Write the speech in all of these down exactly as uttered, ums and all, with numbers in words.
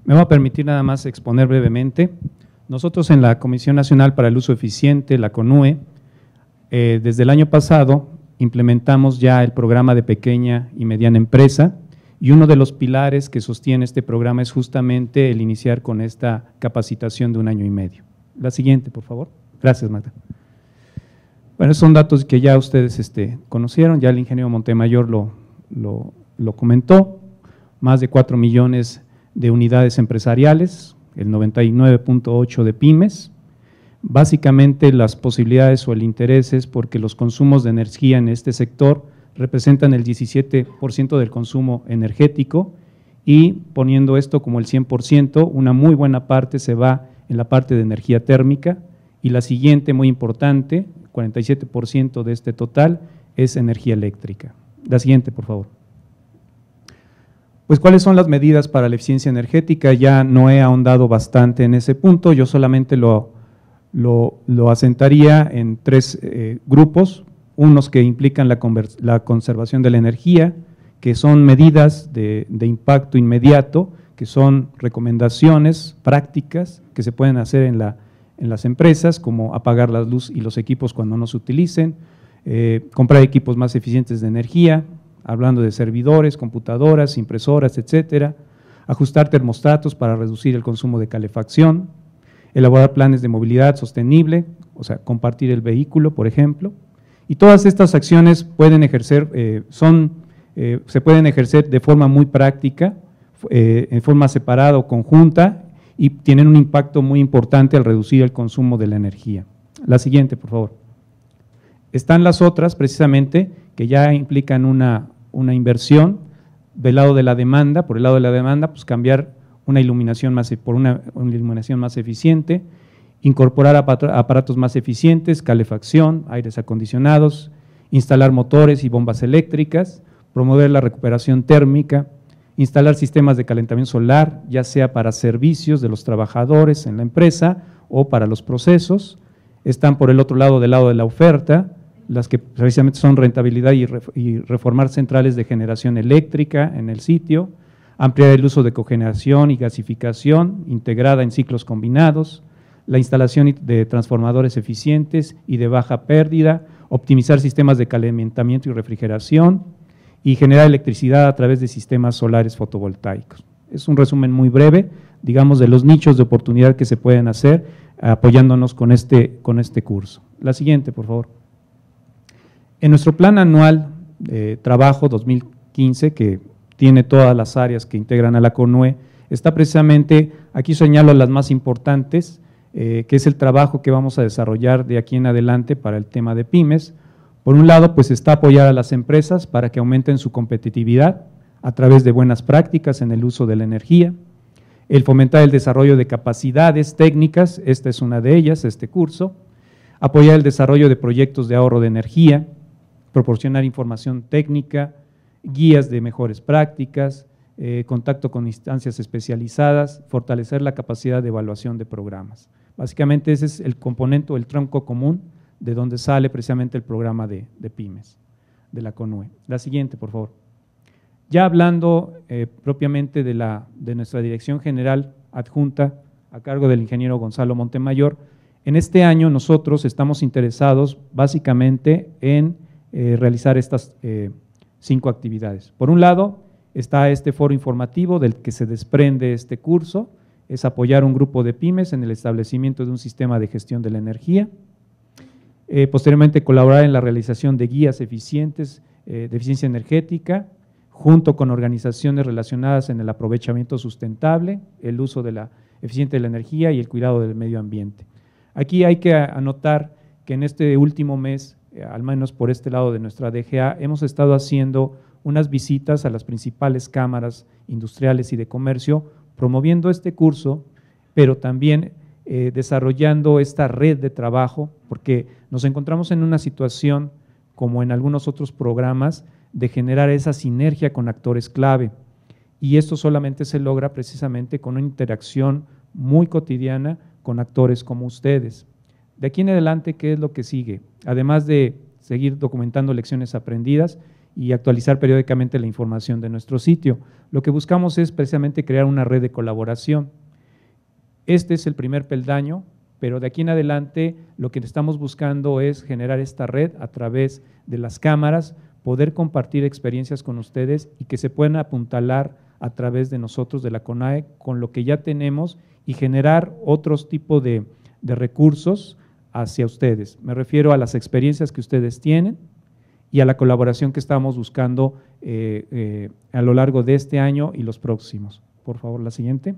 Me voy a permitir nada más exponer brevemente. Nosotros en la Comisión Nacional para el Uso Eficiente, la CONUE, eh, desde el año pasado implementamos ya el programa de pequeña y mediana empresa, y uno de los pilares que sostiene este programa es justamente el iniciar con esta capacitación de un año y medio. La siguiente, por favor. Gracias, Magda. Bueno, son datos que ya ustedes este, conocieron, ya el ingeniero Montemayor lo, lo, lo comentó, más de cuatro millones de unidades empresariales, el noventa y nueve punto ocho de pymes. Básicamente las posibilidades o el interés es porque los consumos de energía en este sector representan el diecisiete por ciento del consumo energético, y poniendo esto como el cien por ciento, una muy buena parte se va en la parte de energía térmica, y la siguiente, muy importante, cuarenta y siete por ciento de este total es energía eléctrica. La siguiente, por favor. Pues, ¿cuáles son las medidas para la eficiencia energética? Ya no he ahondado bastante en ese punto, yo solamente lo, lo, lo asentaría en tres eh, grupos, unos que implican la, la conservación de la energía, que son medidas de, de impacto inmediato, que son recomendaciones prácticas que se pueden hacer en, la, en las empresas, como apagar la luz y los equipos cuando no se utilicen, eh, comprar equipos más eficientes de energía, hablando de servidores, computadoras, impresoras, etcétera, ajustar termostatos para reducir el consumo de calefacción, elaborar planes de movilidad sostenible, o sea, compartir el vehículo, por ejemplo, y todas estas acciones pueden ejercer, eh, son, eh, se pueden ejercer de forma muy práctica, eh, en forma separada o conjunta, y tienen un impacto muy importante al reducir el consumo de la energía. La siguiente, por favor. Están las otras, precisamente, que ya implican una, una inversión del lado de la demanda. Por el lado de la demanda, pues cambiar una iluminación más, por una, una iluminación más eficiente, incorporar aparatos más eficientes, calefacción, aires acondicionados, instalar motores y bombas eléctricas, promover la recuperación térmica, instalar sistemas de calentamiento solar, ya sea para servicios de los trabajadores en la empresa o para los procesos. Están por el otro lado, del lado de la oferta, las que precisamente son rentabilidad y reformar centrales de generación eléctrica en el sitio, ampliar el uso de cogeneración y gasificación integrada en ciclos combinados, la instalación de transformadores eficientes y de baja pérdida, optimizar sistemas de calentamiento y refrigeración y generar electricidad a través de sistemas solares fotovoltaicos. Es un resumen muy breve, digamos, de los nichos de oportunidad que se pueden hacer apoyándonos con este, con este curso. La siguiente, por favor. En nuestro plan anual de trabajo dos mil quince, que tiene todas las áreas que integran a la CONUE, está precisamente, aquí señalo las más importantes, eh, que es el trabajo que vamos a desarrollar de aquí en adelante para el tema de pymes. Por un lado, pues está apoyar a las empresas para que aumenten su competitividad a través de buenas prácticas en el uso de la energía, el fomentar el desarrollo de capacidades técnicas, esta es una de ellas, este curso, apoyar el desarrollo de proyectos de ahorro de energía, proporcionar información técnica, guías de mejores prácticas, eh, contacto con instancias especializadas, fortalecer la capacidad de evaluación de programas. Básicamente ese es el componente, el tronco común de donde sale precisamente el programa de, de pymes, de la CONUE. La siguiente, por favor. Ya hablando eh, propiamente de, la, de nuestra Dirección General Adjunta a cargo del ingeniero Gonzalo Montemayor, en este año nosotros estamos interesados básicamente en eh, realizar estas eh, cinco actividades. Por un lado, está este foro informativo del que se desprende este curso, es apoyar un grupo de pymes en el establecimiento de un sistema de gestión de la energía. Eh, posteriormente, colaborar en la realización de guías eficientes eh, de eficiencia energética, junto con organizaciones relacionadas en el aprovechamiento sustentable, el uso de la eficiente de la energía y el cuidado del medio ambiente. Aquí hay que anotar que en este último mes, eh, al menos por este lado de nuestra D G A, hemos estado haciendo unas visitas a las principales cámaras industriales y de comercio, promoviendo este curso, pero también eh, desarrollando esta red de trabajo, porque nos encontramos en una situación, como en algunos otros programas, de generar esa sinergia con actores clave, y esto solamente se logra precisamente con una interacción muy cotidiana con actores como ustedes. De aquí en adelante, ¿qué es lo que sigue? Además de seguir documentando lecciones aprendidas, y actualizar periódicamente la información de nuestro sitio. Lo que buscamos es precisamente crear una red de colaboración. Este es el primer peldaño, pero de aquí en adelante lo que estamos buscando es generar esta red a través de las cámaras, poder compartir experiencias con ustedes y que se puedan apuntalar a través de nosotros, de la CONAE, con lo que ya tenemos y generar otros tipos de, de recursos hacia ustedes. Me refiero a las experiencias que ustedes tienen y a la colaboración que estamos buscando eh, eh, a lo largo de este año y los próximos. Por favor, la siguiente.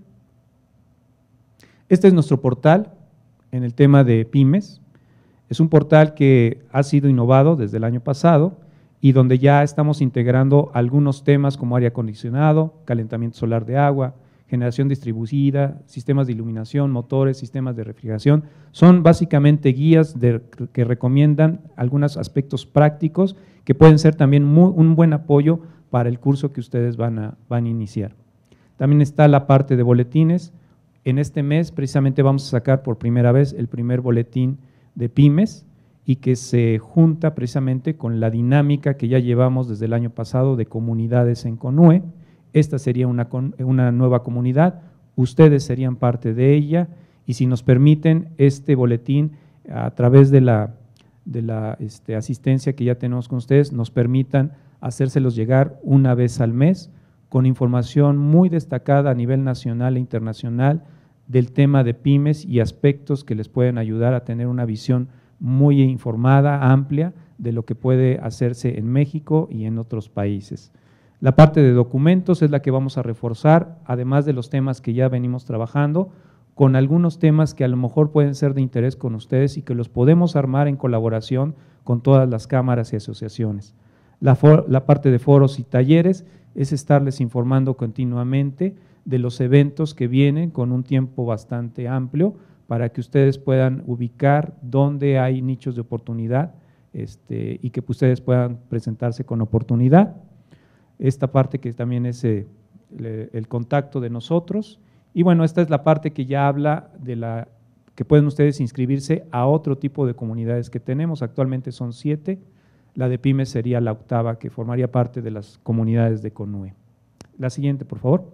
Este es nuestro portal en el tema de pymes. Es un portal que ha sido innovado desde el año pasado y donde ya estamos integrando algunos temas como aire acondicionado, calentamiento solar de agua, generación distribuida, sistemas de iluminación, motores, sistemas de refrigeración. Son básicamente guías de, que recomiendan algunos aspectos prácticos que pueden ser también muy, un buen apoyo para el curso que ustedes van a, van a iniciar. También está la parte de boletines. En este mes precisamente vamos a sacar por primera vez el primer boletín de pymes y que se junta precisamente con la dinámica que ya llevamos desde el año pasado de comunidades en CONUE. Esta sería una, una nueva comunidad, ustedes serían parte de ella y si nos permiten este boletín a través de la, de la este, asistencia que ya tenemos con ustedes, nos permitan hacérselos llegar una vez al mes con información muy destacada a nivel nacional e internacional del tema de pymes y aspectos que les pueden ayudar a tener una visión muy informada, amplia, de lo que puede hacerse en México y en otros países. La parte de documentos es la que vamos a reforzar, además de los temas que ya venimos trabajando, con algunos temas que a lo mejor pueden ser de interés con ustedes y que los podemos armar en colaboración con todas las cámaras y asociaciones. La, for, la parte de foros y talleres es estarles informando continuamente de los eventos que vienen con un tiempo bastante amplio para que ustedes puedan ubicar dónde hay nichos de oportunidad este, y que ustedes puedan presentarse con oportunidad. Esta parte que también es eh, el, el contacto de nosotros. Y bueno, esta es la parte que ya habla de la que pueden ustedes inscribirse a otro tipo de comunidades que tenemos. Actualmente son siete. La de pymes sería la octava, que formaría parte de las comunidades de CONUE. La siguiente, por favor.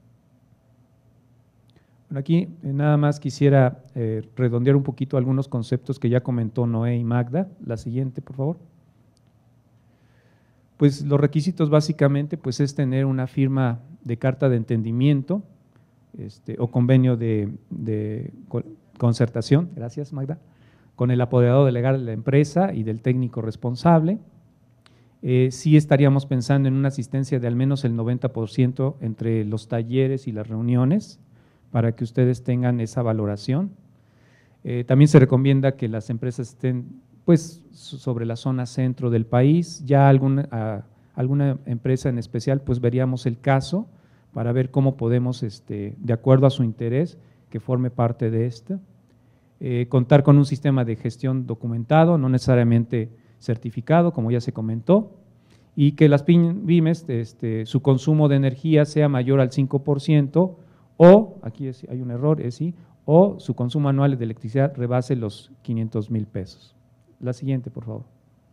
Bueno, aquí eh, nada más quisiera eh, redondear un poquito algunos conceptos que ya comentó Noé y Magda. La siguiente, por favor. Pues los requisitos básicamente pues es tener una firma de carta de entendimiento este, o convenio de, de concertación, gracias Magda, con el apoderado legal de la empresa y del técnico responsable. Eh, sí estaríamos pensando en una asistencia de al menos el noventa por ciento entre los talleres y las reuniones para que ustedes tengan esa valoración. Eh, también se recomienda que las empresas estén pues sobre la zona centro del país, ya alguna, a, alguna empresa en especial, pues veríamos el caso para ver cómo podemos, este, de acuerdo a su interés, que forme parte de esto. Eh, contar con un sistema de gestión documentado, no necesariamente certificado, como ya se comentó, y que las pymes, este, su consumo de energía sea mayor al cinco por ciento o, aquí es, hay un error, es sí, o su consumo anual de electricidad rebase los quinientos mil pesos. La siguiente, por favor.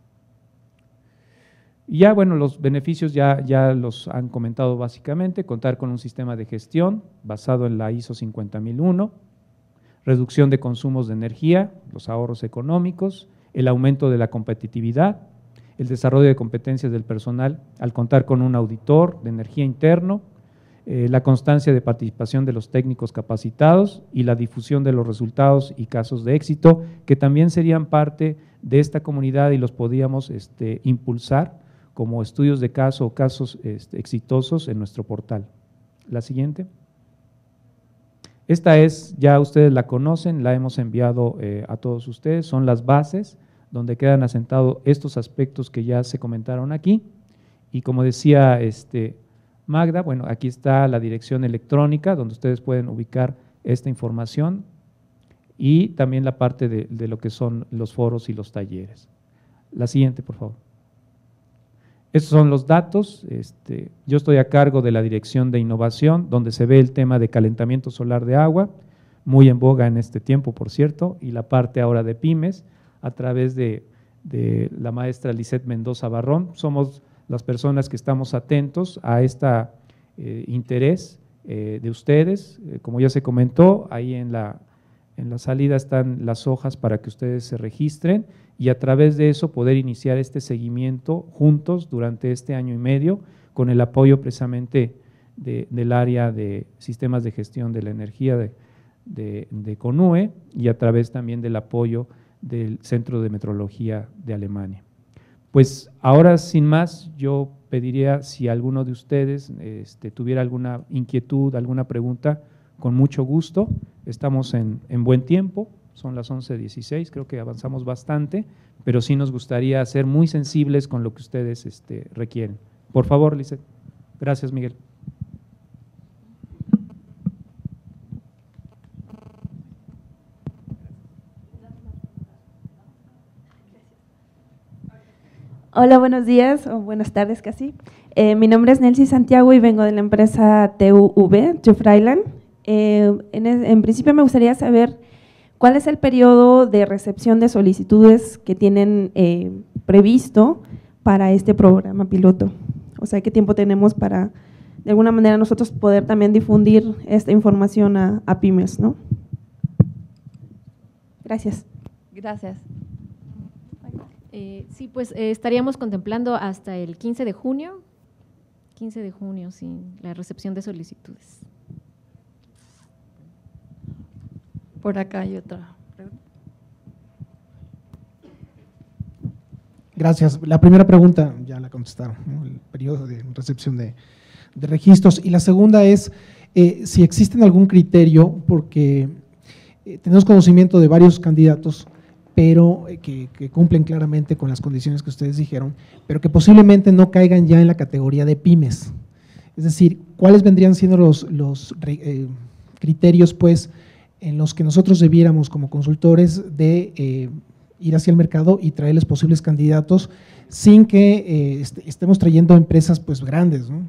Y ya, bueno, los beneficios ya, ya los han comentado básicamente, contar con un sistema de gestión basado en la ISO cincuenta mil uno, reducción de consumos de energía, los ahorros económicos, el aumento de la competitividad, el desarrollo de competencias del personal al contar con un auditor de energía interno, eh, la constancia de participación de los técnicos capacitados y la difusión de los resultados y casos de éxito, que también serían parte de esta comunidad y los podíamos este, impulsar como estudios de caso o casos este, exitosos en nuestro portal. La siguiente. Esta es, ya ustedes la conocen, la hemos enviado eh, a todos ustedes, son las bases donde quedan asentados estos aspectos que ya se comentaron aquí. Y como decía este, Magda, bueno, aquí está la dirección electrónica donde ustedes pueden ubicar esta información y también la parte de, de lo que son los foros y los talleres. La siguiente, por favor. Estos son los datos. Este, yo estoy a cargo de la dirección de innovación, donde se ve el tema de calentamiento solar de agua, muy en boga en este tiempo, por cierto, y la parte ahora de pymes, a través de, de la maestra Lisette Mendoza Barrón. Somos las personas que estamos atentos a este eh, interés eh, de ustedes. Eh, como ya se comentó, ahí en la, en la salida están las hojas para que ustedes se registren y a través de eso poder iniciar este seguimiento juntos durante este año y medio con el apoyo precisamente de, del área de sistemas de gestión de la energía de, de, de CONUE y a través también del apoyo del Centro de Metrología de Alemania. Pues ahora, sin más, yo pediría si alguno de ustedes este, tuviera alguna inquietud, alguna pregunta, con mucho gusto. Estamos en, en buen tiempo, son las once dieciséis, creo que avanzamos bastante, pero sí nos gustaría ser muy sensibles con lo que ustedes este, requieren. Por favor, Lizeth. Gracias, Miguel. Hola, buenos días o buenas tardes casi. Eh, mi nombre es Nelcy Santiago y vengo de la empresa T U V, TÜV Rheinland. Eh, en, en principio me gustaría saber cuál es el periodo de recepción de solicitudes que tienen eh, previsto para este programa piloto. O sea, ¿qué tiempo tenemos para, de alguna manera, nosotros poder también difundir esta información a, a pymes, ¿no? Gracias. Gracias. Eh, sí, pues eh, estaríamos contemplando hasta el quince de junio, quince de junio, sí, la recepción de solicitudes. Por acá hay otra pregunta. Gracias. La primera pregunta ya la contestaron, ¿no? El periodo de recepción de, de registros. Y la segunda es eh, si existen algún criterio, porque eh, tenemos conocimiento de varios candidatos, pero eh, que, que cumplen claramente con las condiciones que ustedes dijeron, pero que posiblemente no caigan ya en la categoría de pymes. Es decir, ¿cuáles vendrían siendo los, los eh, criterios, pues, en los que nosotros debiéramos como consultores de eh, ir hacia el mercado y traerles posibles candidatos sin que eh, est estemos trayendo empresas pues grandes, ¿no?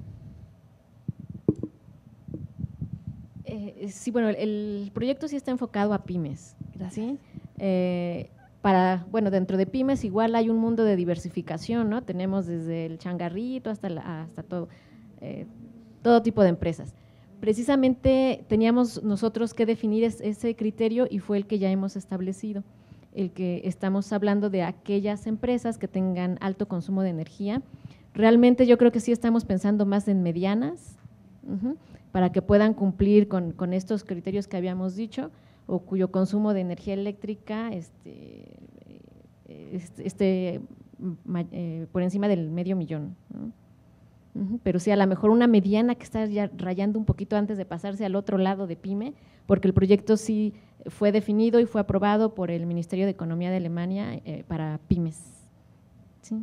Eh, sí, bueno, el, el proyecto sí está enfocado a pymes, ¿sí? Eh, para, bueno, dentro de pymes igual hay un mundo de diversificación, ¿no? Tenemos desde el changarrito hasta, la, hasta todo, eh, todo tipo de empresas. Precisamente teníamos nosotros que definir es, ese criterio y fue el que ya hemos establecido, el que estamos hablando de aquellas empresas que tengan alto consumo de energía. Realmente yo creo que sí estamos pensando más en medianas, uh-huh, para que puedan cumplir con, con estos criterios que habíamos dicho, o cuyo consumo de energía eléctrica este, este, este, eh, por encima del medio millón, ¿no? Uh-huh, pero sí, a lo mejor una mediana que está ya rayando un poquito antes de pasarse al otro lado de pyme, porque el proyecto sí fue definido y fue aprobado por el Ministerio de Economía de Alemania eh, para pymes. ¿Sí?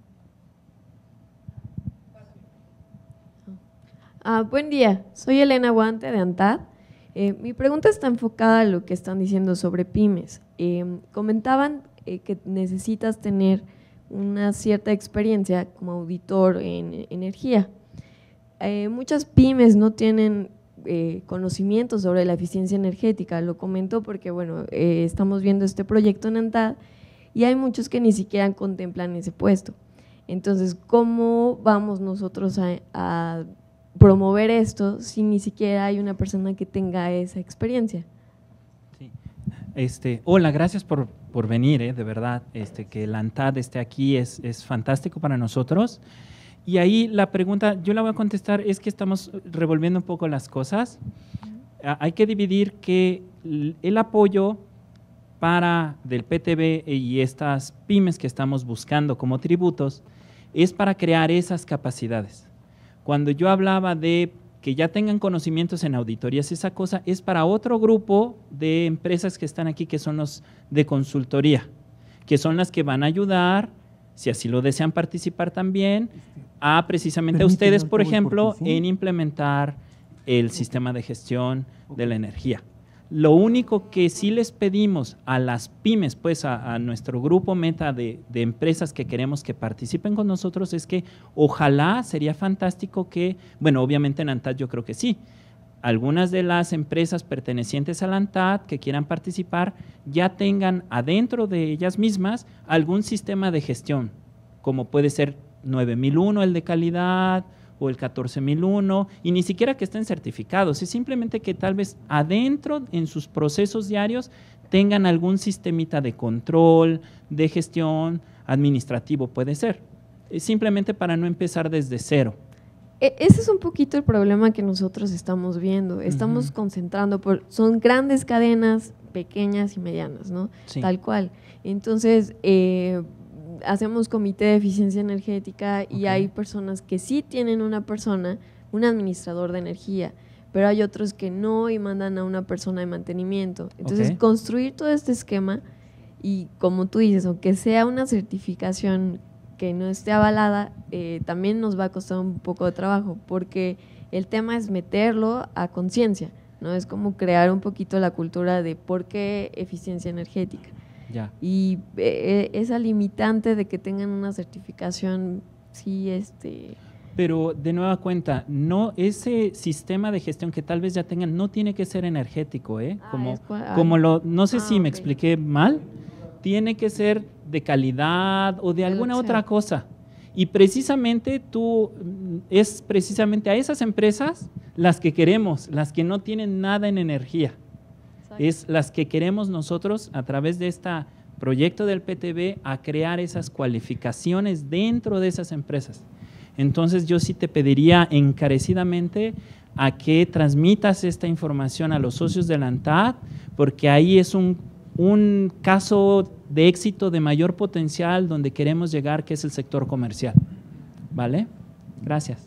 Ah, buen día, soy Elena Guante de ANTAD. Eh, mi pregunta está enfocada a lo que están diciendo sobre pymes. Eh, comentaban eh, que necesitas tener una cierta experiencia como auditor en energía. Eh, muchas pymes no tienen eh, conocimiento sobre la eficiencia energética, lo comento porque bueno, eh, estamos viendo este proyecto en ANTAD y hay muchos que ni siquiera contemplan ese puesto. Entonces, ¿cómo vamos nosotros a, a promover esto si ni siquiera hay una persona que tenga esa experiencia? Sí. Este, hola, gracias por, por venir, eh, de verdad, este, que el ANTAD esté aquí es, es fantástico para nosotros. Y ahí la pregunta, yo la voy a contestar, es que estamos revolviendo un poco las cosas. Hay que dividir que el apoyo para del P T B y estas pymes que estamos buscando como tributos es para crear esas capacidades. Cuando yo hablaba de que ya tengan conocimientos en auditorías, esa cosa es para otro grupo de empresas que están aquí, que son los de consultoría, que son las que van a ayudar, si así lo desean participar también, a precisamente a ustedes, por ejemplo, en implementar el sistema de gestión de la energía. Lo único que sí les pedimos a las pymes, pues a, a nuestro grupo meta de, de empresas que queremos que participen con nosotros es que ojalá, sería fantástico que, bueno, obviamente en ANTAD yo creo que sí, algunas de las empresas pertenecientes a la ANTAD que quieran participar ya tengan adentro de ellas mismas algún sistema de gestión, como puede ser nueve mil uno el de calidad o el catorce mil uno, y ni siquiera que estén certificados, es simplemente que tal vez adentro en sus procesos diarios tengan algún sistemita de control, de gestión, administrativo puede ser, simplemente para no empezar desde cero. Ese es un poquito el problema que nosotros estamos viendo, estamos uh-huh. concentrando, por, son grandes cadenas, pequeñas y medianas, ¿no? Sí. Tal cual. Entonces, eh, hacemos comité de eficiencia energética y okay. hay personas que sí tienen una persona, un administrador de energía, pero hay otros que no y mandan a una persona de mantenimiento. Entonces, okay. construir todo este esquema y, como tú dices, aunque sea una certificación que no esté avalada, eh, también nos va a costar un poco de trabajo, porque el tema es meterlo a conciencia, ¿no? Es como crear un poquito la cultura de por qué eficiencia energética. Ya. Y eh, esa limitante de que tengan una certificación, sí, este… Pero de nueva cuenta, no, ese sistema de gestión que tal vez ya tengan no tiene que ser energético, ¿eh? Como, ah, como lo, no sé ah, si okay. me expliqué mal, tiene que ser de calidad o de alguna otra cosa. Y precisamente tú, es precisamente a esas empresas las que queremos, las que no tienen nada en energía. Exacto. Es las que queremos nosotros a través de este proyecto del P T B a crear esas cualificaciones dentro de esas empresas. Entonces yo sí te pediría encarecidamente a que transmitas esta información a los socios de la ANTAD, porque ahí es un, un caso de éxito de mayor potencial donde queremos llegar, que es el sector comercial. ¿Vale? Gracias.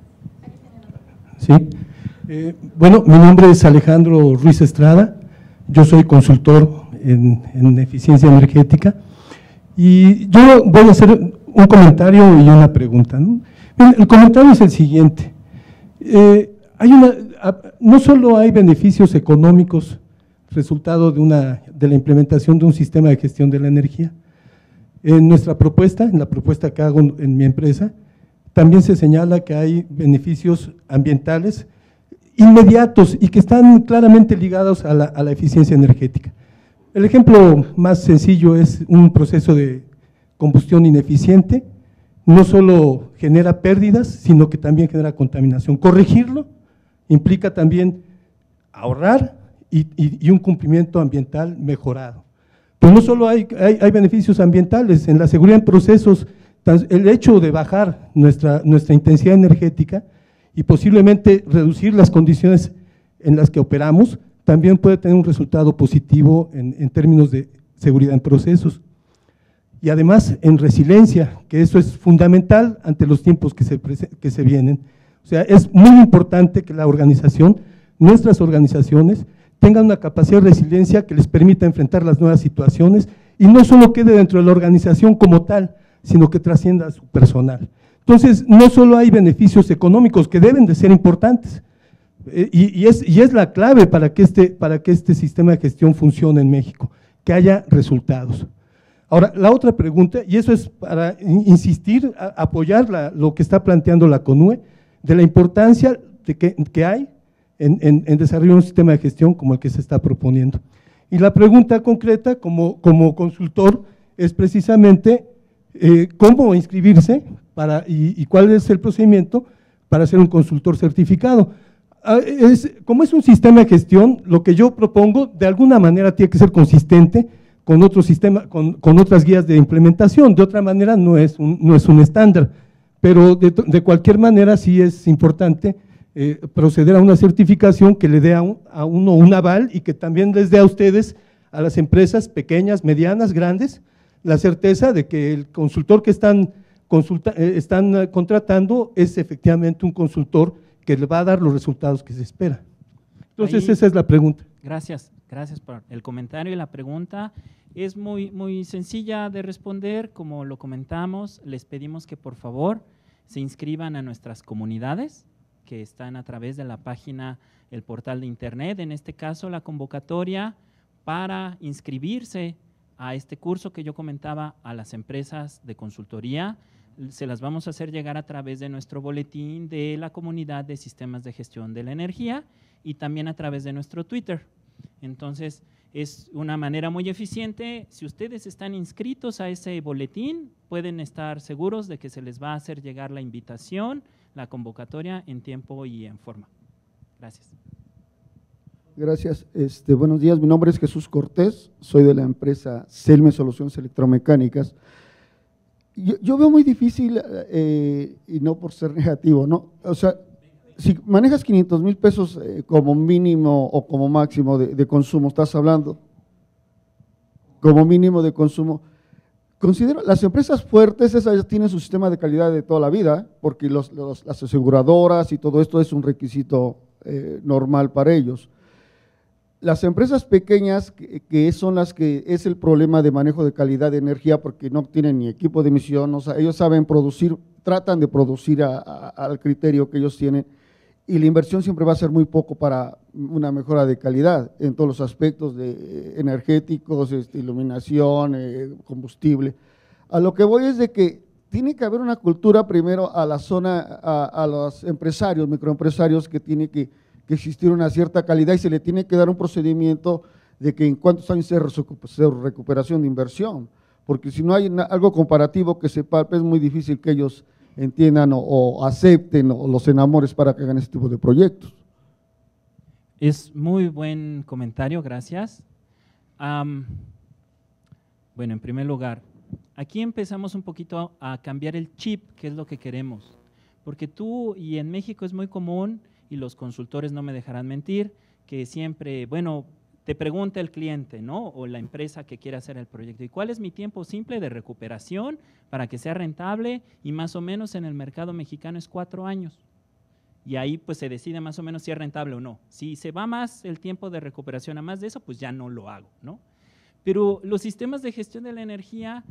Sí. Eh, bueno, mi nombre es Alejandro Ruiz Estrada, yo soy consultor en, en eficiencia energética y yo voy a hacer un comentario y una pregunta, ¿no? Bien, el comentario es el siguiente, eh, hay una, no solo hay beneficios económicos resultado de, una, de la implementación de un sistema de gestión de la energía. En nuestra propuesta, en la propuesta que hago en mi empresa, también se señala que hay beneficios ambientales inmediatos y que están claramente ligados a la, a la eficiencia energética. El ejemplo más sencillo es un proceso de combustión ineficiente, no solo genera pérdidas, sino que también genera contaminación. Corregirlo implica también ahorrar y, y, y un cumplimiento ambiental mejorado. Pero no solo hay, hay, hay beneficios ambientales, en la seguridad en procesos, el hecho de bajar nuestra, nuestra intensidad energética y posiblemente reducir las condiciones en las que operamos, también puede tener un resultado positivo en, en términos de seguridad en procesos. Y además en resiliencia, que eso es fundamental ante los tiempos que se, que se vienen. O sea, es muy importante que la organización, nuestras organizaciones, tengan una capacidad de resiliencia que les permita enfrentar las nuevas situaciones y no solo quede dentro de la organización como tal, sino que trascienda a su personal. Entonces, no solo hay beneficios económicos que deben de ser importantes, eh, y, y, es, y es la clave para que, este, para que este sistema de gestión funcione en México, que haya resultados. Ahora, la otra pregunta, y eso es para insistir, a, apoyar la, lo que está planteando la CONUE, de la importancia de que, que hay en, en, en desarrollar un sistema de gestión como el que se está proponiendo. Y la pregunta concreta, como, como consultor, es precisamente eh, cómo inscribirse para, y, y cuál es el procedimiento para ser un consultor certificado. Ah, es, como es un sistema de gestión, lo que yo propongo de alguna manera tiene que ser consistente con otro sistema, con, con otras guías de implementación, de otra manera no es un, no es un estándar, pero de, de cualquier manera sí es importante eh, proceder a una certificación que le dé a, un, a uno un aval y que también les dé a ustedes, a las empresas pequeñas, medianas, grandes, la certeza de que el consultor que están, consulta, eh, están contratando es efectivamente un consultor que le va a dar los resultados que se espera. Entonces, ahí, esa es la pregunta. Gracias, gracias por el comentario y la pregunta. Es muy, muy sencilla de responder, como lo comentamos, les pedimos que por favor se inscriban a nuestras comunidades que están a través de la página, el portal de internet, en este caso la convocatoria para inscribirse a este curso que yo comentaba a las empresas de consultoría, se las vamos a hacer llegar a través de nuestro boletín de la comunidad de sistemas de gestión de la energía y también a través de nuestro Twitter. Entonces, Es una manera muy eficiente. Si ustedes están inscritos a ese boletín, pueden estar seguros de que se les va a hacer llegar la invitación, la convocatoria en tiempo y en forma. Gracias. Gracias. Este, buenos días, mi nombre es Jesús Cortés, soy de la empresa Selme Soluciones Electromecánicas. Yo, yo veo muy difícil, eh, y no por ser negativo, ¿no? O sea, si manejas quinientos mil pesos eh, como mínimo o como máximo de, de consumo, estás hablando, como mínimo de consumo, considero las empresas fuertes, esas ya tienen su sistema de calidad de toda la vida, porque los, los, las aseguradoras y todo esto es un requisito eh, normal para ellos. Las empresas pequeñas, que, que son las que es el problema de manejo de calidad de energía, porque no tienen ni equipo de emisión, o sea, ellos saben producir, tratan de producir a, a, al criterio que ellos tienen, y la inversión siempre va a ser muy poco para una mejora de calidad en todos los aspectos de eh, energéticos, este, iluminación, eh, combustible. A lo que voy es de que tiene que haber una cultura primero a la zona, a, a los empresarios, microempresarios, que tiene que, que existir una cierta calidad y se le tiene que dar un procedimiento de que en cuántos años se recuperación de inversión, porque si no hay algo comparativo que se palpe, es muy difícil que ellos entiendan o, o acepten o los enamores para que hagan este tipo de proyectos. Es muy buen comentario, gracias. Um, bueno, en primer lugar, aquí empezamos un poquito a, a cambiar el chip, que es lo que queremos, porque tú, y en México es muy común, y los consultores no me dejarán mentir, que siempre, bueno, te pregunta el cliente, ¿no? O la empresa que quiere hacer el proyecto, ¿y cuál es mi tiempo simple de recuperación para que sea rentable? Y más o menos en el mercado mexicano es cuatro años. Y ahí pues se decide más o menos si es rentable o no. Si se va más el tiempo de recuperación a más de eso, pues ya no lo hago, ¿no? Pero los sistemas de gestión de la energía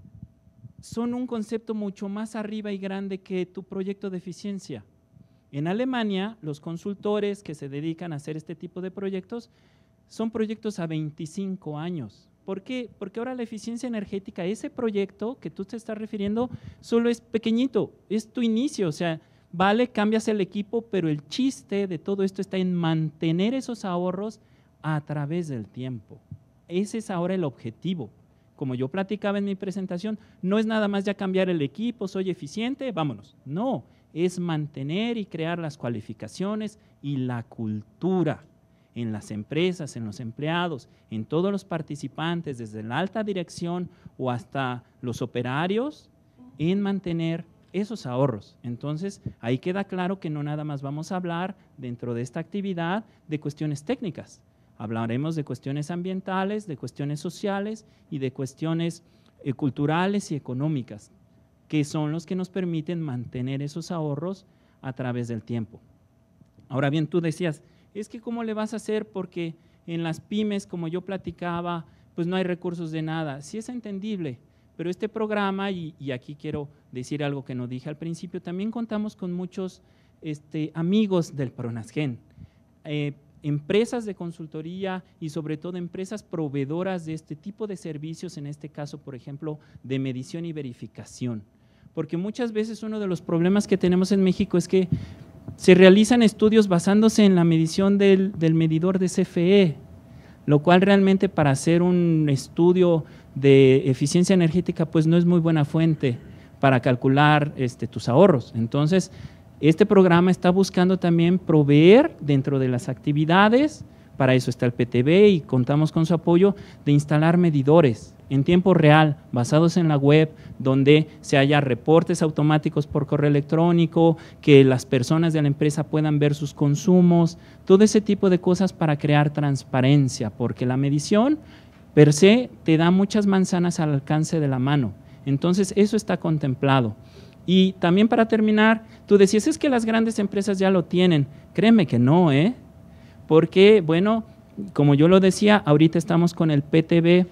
son un concepto mucho más arriba y grande que tu proyecto de eficiencia. En Alemania, los consultores que se dedican a hacer este tipo de proyectos son proyectos a veinticinco años. ¿Por qué? Porque ahora la eficiencia energética, ese proyecto que tú te estás refiriendo, solo es pequeñito, es tu inicio, o sea, vale, cambias el equipo, pero el chiste de todo esto está en mantener esos ahorros a través del tiempo. Ese es ahora el objetivo. Como yo platicaba en mi presentación, no es nada más ya cambiar el equipo, soy eficiente, vámonos. No, es mantener y crear las cualificaciones y la cultura en las empresas, en los empleados, en todos los participantes, desde la alta dirección o hasta los operarios, en mantener esos ahorros. Entonces, ahí queda claro que no nada más vamos a hablar dentro de esta actividad de cuestiones técnicas. Hablaremos de cuestiones ambientales, de cuestiones sociales y de cuestiones eh, culturales y económicas, que son los que nos permiten mantener esos ahorros a través del tiempo. Ahora bien, tú decías, es que ¿cómo le vas a hacer? Porque en las pymes, como yo platicaba, pues no hay recursos de nada. Sí es entendible, pero este programa, y, y aquí quiero decir algo que no dije al principio, también contamos con muchos este, amigos del PRONASGEN, eh, empresas de consultoría y sobre todo empresas proveedoras de este tipo de servicios, en este caso, por ejemplo, de medición y verificación. Porque muchas veces uno de los problemas que tenemos en México es que se realizan estudios basándose en la medición del, del medidor de C F E, lo cual realmente para hacer un estudio de eficiencia energética pues no es muy buena fuente para calcular este, tus ahorros. Entonces, este programa está buscando también proveer dentro de las actividades, para eso está el P T B y contamos con su apoyo, de instalar medidores en tiempo real, basados en la web, donde se haya reportes automáticos por correo electrónico, que las personas de la empresa puedan ver sus consumos, todo ese tipo de cosas para crear transparencia, porque la medición per se te da muchas manzanas al alcance de la mano. Entonces, eso está contemplado. Y también para terminar, tú decías, es que las grandes empresas ya lo tienen. Créeme que no, ¿eh? Porque, bueno, como yo lo decía, ahorita estamos con el P T B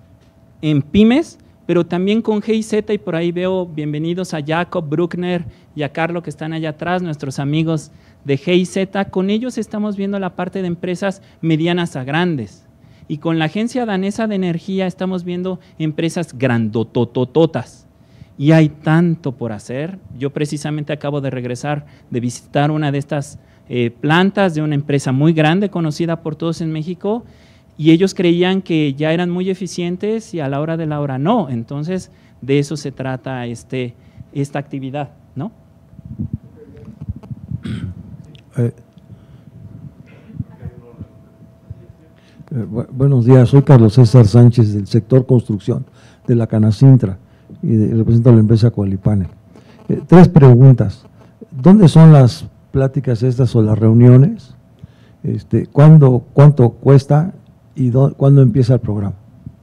en pymes, pero también con G I Z, y por ahí veo bienvenidos a Jacob Bruckner y a Carlos que están allá atrás, nuestros amigos de G I Z. Con ellos estamos viendo la parte de empresas medianas a grandes. Y con la Agencia Danesa de Energía estamos viendo empresas grandototototas. Y hay tanto por hacer. Yo precisamente acabo de regresar de visitar una de estas eh, plantas de una empresa muy grande, conocida por todos en México, y ellos creían que ya eran muy eficientes y a la hora de la hora no. Entonces, de eso se trata este, esta actividad, ¿no? Eh, eh, bu buenos días, soy Carlos César Sánchez del sector construcción de la Canacintra y de, represento a la empresa Coalipanel. Eh, tres preguntas. ¿Dónde son las pláticas estas o las reuniones? Este, ¿cuándo, ¿Cuánto cuesta y do, cuándo empieza el programa?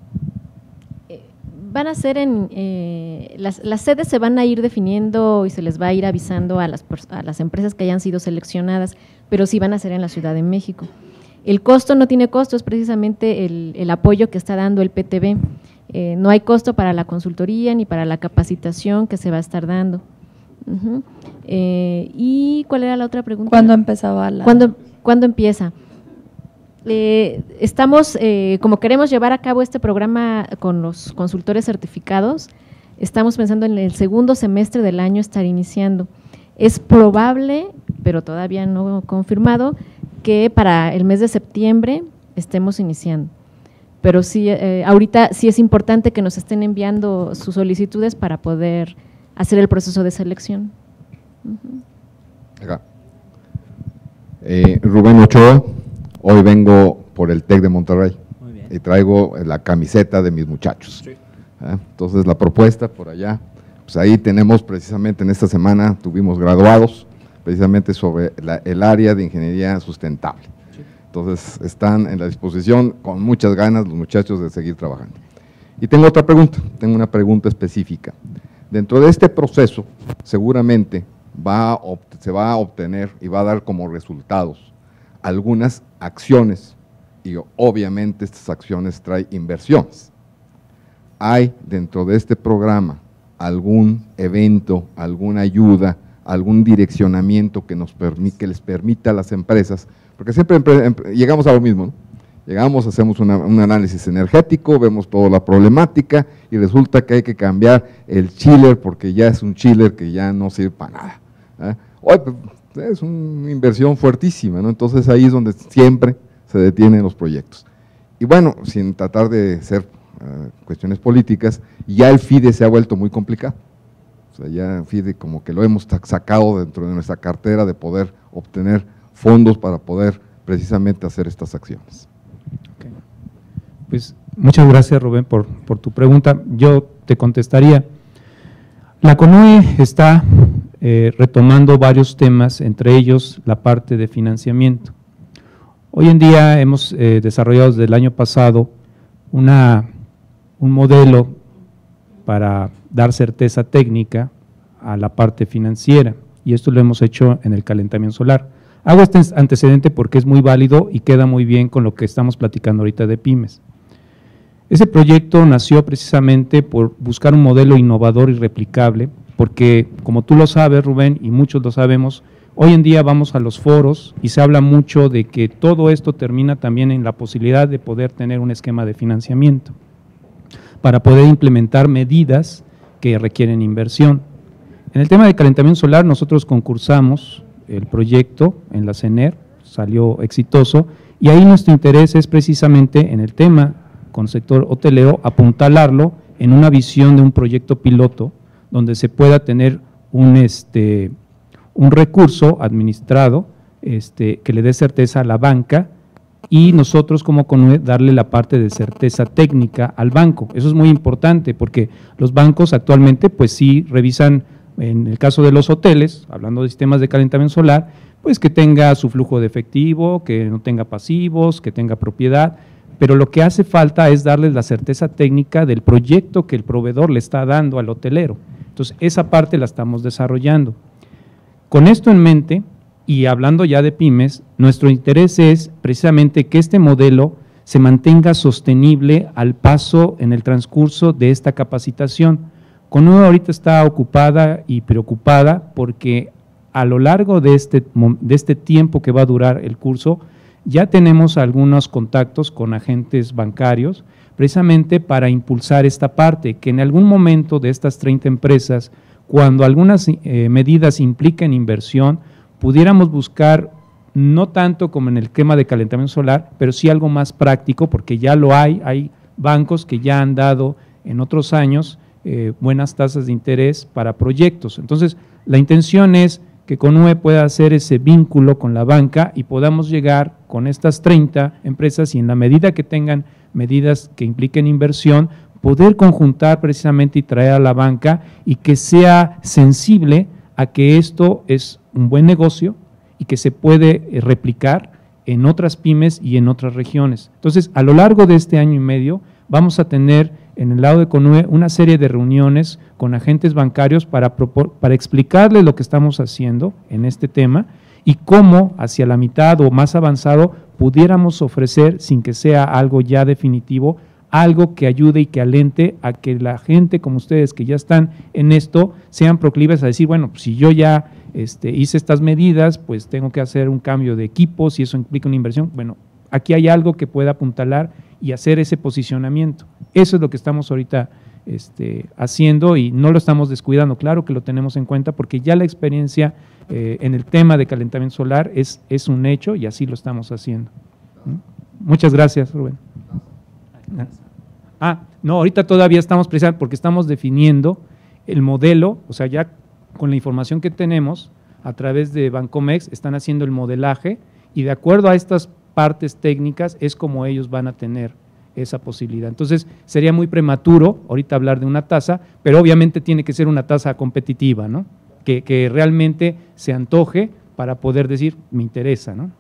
Van a ser en, eh, las, las sedes se van a ir definiendo y se les va a ir avisando a las, a las empresas que hayan sido seleccionadas, pero sí van a ser en la Ciudad de México. El costo no tiene costo, es precisamente el, el apoyo que está dando el P T B. Eh, no hay costo para la consultoría ni para la capacitación que se va a estar dando. Uh-huh. eh, ¿Y cuál era la otra pregunta? ¿Cuándo empezaba la...? ¿Cuándo, ¿cuándo empieza? Eh, estamos, eh, como queremos llevar a cabo este programa con los consultores certificados, estamos pensando en el segundo semestre del año estar iniciando. Es probable, pero todavía no confirmado, que para el mes de septiembre estemos iniciando. Pero sí, eh, ahorita sí es importante que nos estén enviando sus solicitudes para poder hacer el proceso de selección. Uh-huh. Acá. Eh, Rubén Ochoa. Hoy vengo por el TEC de Monterrey y traigo la camiseta de mis muchachos. Sí. ¿Eh? Entonces, la propuesta por allá, pues ahí tenemos precisamente en esta semana, tuvimos graduados precisamente sobre la, el área de ingeniería sustentable. Sí. Entonces, están en la disposición con muchas ganas los muchachos de seguir trabajando. Y tengo otra pregunta, tengo una pregunta específica. Dentro de este proceso, seguramente va a, se va a obtener y va a dar como resultados algunas acciones, y obviamente estas acciones traen inversiones. ¿Hay dentro de este programa algún evento, alguna ayuda, algún direccionamiento que, nos permi que les permita a las empresas? Porque siempre llegamos a lo mismo, ¿no? Llegamos, hacemos una, un análisis energético, vemos toda la problemática y resulta que hay que cambiar el chiller porque ya es un chiller que ya no sirve para nada. ¿Eh? Hoy, es una inversión fuertísima, ¿no? Entonces ahí es donde siempre se detienen los proyectos. Y bueno, sin tratar de ser uh, cuestiones políticas, ya el FIDE se ha vuelto muy complicado. O sea, ya el FIDE como que lo hemos sacado dentro de nuestra cartera de poder obtener fondos para poder precisamente hacer estas acciones. Okay. Pues muchas gracias, Rubén, por, por tu pregunta. Yo te contestaría. La CONUE está eh, retomando varios temas, entre ellos la parte de financiamiento. Hoy en día hemos eh, desarrollado desde el año pasado una, un modelo para dar certeza técnica a la parte financiera, y esto lo hemos hecho en el calentamiento solar. Hago este antecedente porque es muy válido y queda muy bien con lo que estamos platicando ahorita de pymes. Ese proyecto nació precisamente por buscar un modelo innovador y replicable, porque como tú lo sabes, Rubén, y muchos lo sabemos, hoy en día vamos a los foros y se habla mucho de que todo esto termina también en la posibilidad de poder tener un esquema de financiamiento para poder implementar medidas que requieren inversión. En el tema de calentamiento solar, nosotros concursamos el proyecto en la CENER, salió exitoso, y ahí nuestro interés es precisamente en el tema con sector hotelero, apuntalarlo en una visión de un proyecto piloto donde se pueda tener un, este, un recurso administrado este, que le dé certeza a la banca y nosotros como CONUE darle la parte de certeza técnica al banco. Eso es muy importante porque los bancos actualmente pues sí revisan, en el caso de los hoteles, hablando de sistemas de calentamiento solar, pues que tenga su flujo de efectivo, que no tenga pasivos, que tenga propiedad, pero lo que hace falta es darles la certeza técnica del proyecto que el proveedor le está dando al hotelero. Entonces, esa parte la estamos desarrollando. Con esto en mente, y hablando ya de pymes, nuestro interés es precisamente que este modelo se mantenga sostenible al paso en el transcurso de esta capacitación. CONUE ahorita está ocupada y preocupada porque a lo largo de este, de este tiempo que va a durar el curso, ya tenemos algunos contactos con agentes bancarios, precisamente para impulsar esta parte, que en algún momento de estas treinta empresas, cuando algunas eh, medidas impliquen inversión, pudiéramos buscar no tanto como en el tema de calentamiento solar, pero sí algo más práctico, porque ya lo hay, hay bancos que ya han dado en otros años eh, buenas tasas de interés para proyectos. Entonces, la intención es que CONUE pueda hacer ese vínculo con la banca y podamos llegar con estas treinta empresas y en la medida que tengan medidas que impliquen inversión, poder conjuntar precisamente y traer a la banca y que sea sensible a que esto es un buen negocio y que se puede replicar en otras pymes y en otras regiones. Entonces, a lo largo de este año y medio vamos a tener en el lado de CONUE una serie de reuniones con agentes bancarios para, para explicarles lo que estamos haciendo en este tema y cómo hacia la mitad o más avanzado pudiéramos ofrecer, sin que sea algo ya definitivo, algo que ayude y que alente a que la gente como ustedes que ya están en esto sean proclives a decir, bueno, pues si yo ya este, hice estas medidas, pues tengo que hacer un cambio de equipos y eso implica una inversión. Bueno, aquí hay algo que pueda apuntalar y hacer ese posicionamiento. Eso es lo que estamos ahorita este, haciendo y no lo estamos descuidando. Claro que lo tenemos en cuenta porque ya la experiencia eh, en el tema de calentamiento solar es, es un hecho y así lo estamos haciendo. ¿Mm? Muchas gracias, Rubén. Ah, no, ahorita todavía estamos precisamente porque estamos definiendo el modelo, o sea, ya con la información que tenemos a través de Bancomex están haciendo el modelaje y de acuerdo a estas partes técnicas es como ellos van a tener esa posibilidad. Entonces, sería muy prematuro ahorita hablar de una tasa, pero obviamente tiene que ser una tasa competitiva, ¿no? Que, que realmente se antoje para poder decir, me interesa, ¿no?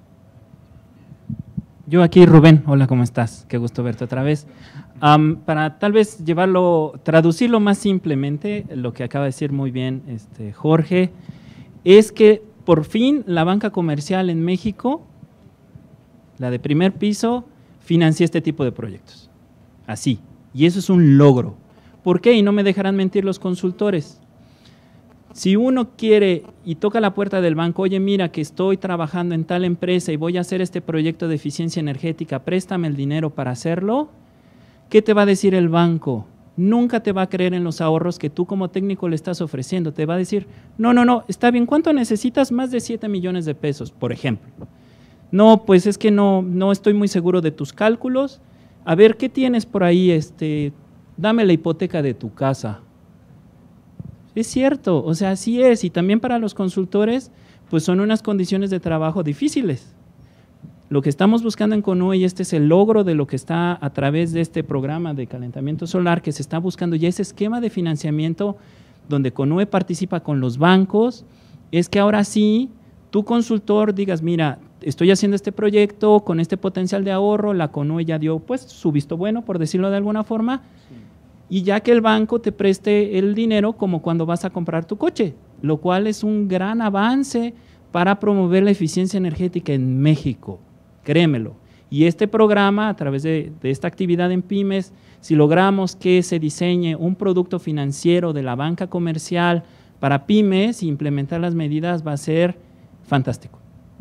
Yo aquí, Rubén, hola, ¿cómo estás? Qué gusto verte otra vez. Um, para tal vez llevarlo, traducirlo más simplemente, lo que acaba de decir muy bien este, Jorge, es que por fin la banca comercial en México, la de primer piso, financia este tipo de proyectos. Así. Y eso es un logro. ¿Por qué? Y no me dejarán mentir los consultores. Si uno quiere y toca la puerta del banco, oye, mira que estoy trabajando en tal empresa y voy a hacer este proyecto de eficiencia energética, préstame el dinero para hacerlo, ¿qué te va a decir el banco? Nunca te va a creer en los ahorros que tú como técnico le estás ofreciendo. Te va a decir, no, no, no, está bien, ¿cuánto necesitas? Más de siete millones de pesos, por ejemplo. No, pues es que no, no estoy muy seguro de tus cálculos. A ver, ¿qué tienes por ahí? Este, dame la hipoteca de tu casa. Es cierto, o sea, así es, y también para los consultores, pues son unas condiciones de trabajo difíciles. Lo que estamos buscando en CONUE, y este es el logro de lo que está a través de este programa de calentamiento solar, que se está buscando ya ese esquema de financiamiento donde CONUE participa con los bancos, es que ahora sí, tu consultor digas, mira, estoy haciendo este proyecto con este potencial de ahorro, la CONUE ya dio pues su visto bueno, por decirlo de alguna forma, sí. Y ya que el banco te preste el dinero como cuando vas a comprar tu coche, lo cual es un gran avance para promover la eficiencia energética en México, créemelo. Y este programa, a través de, de esta actividad en pymes, si logramos que se diseñe un producto financiero de la banca comercial para pymes e implementar las medidas, va a ser fantástico.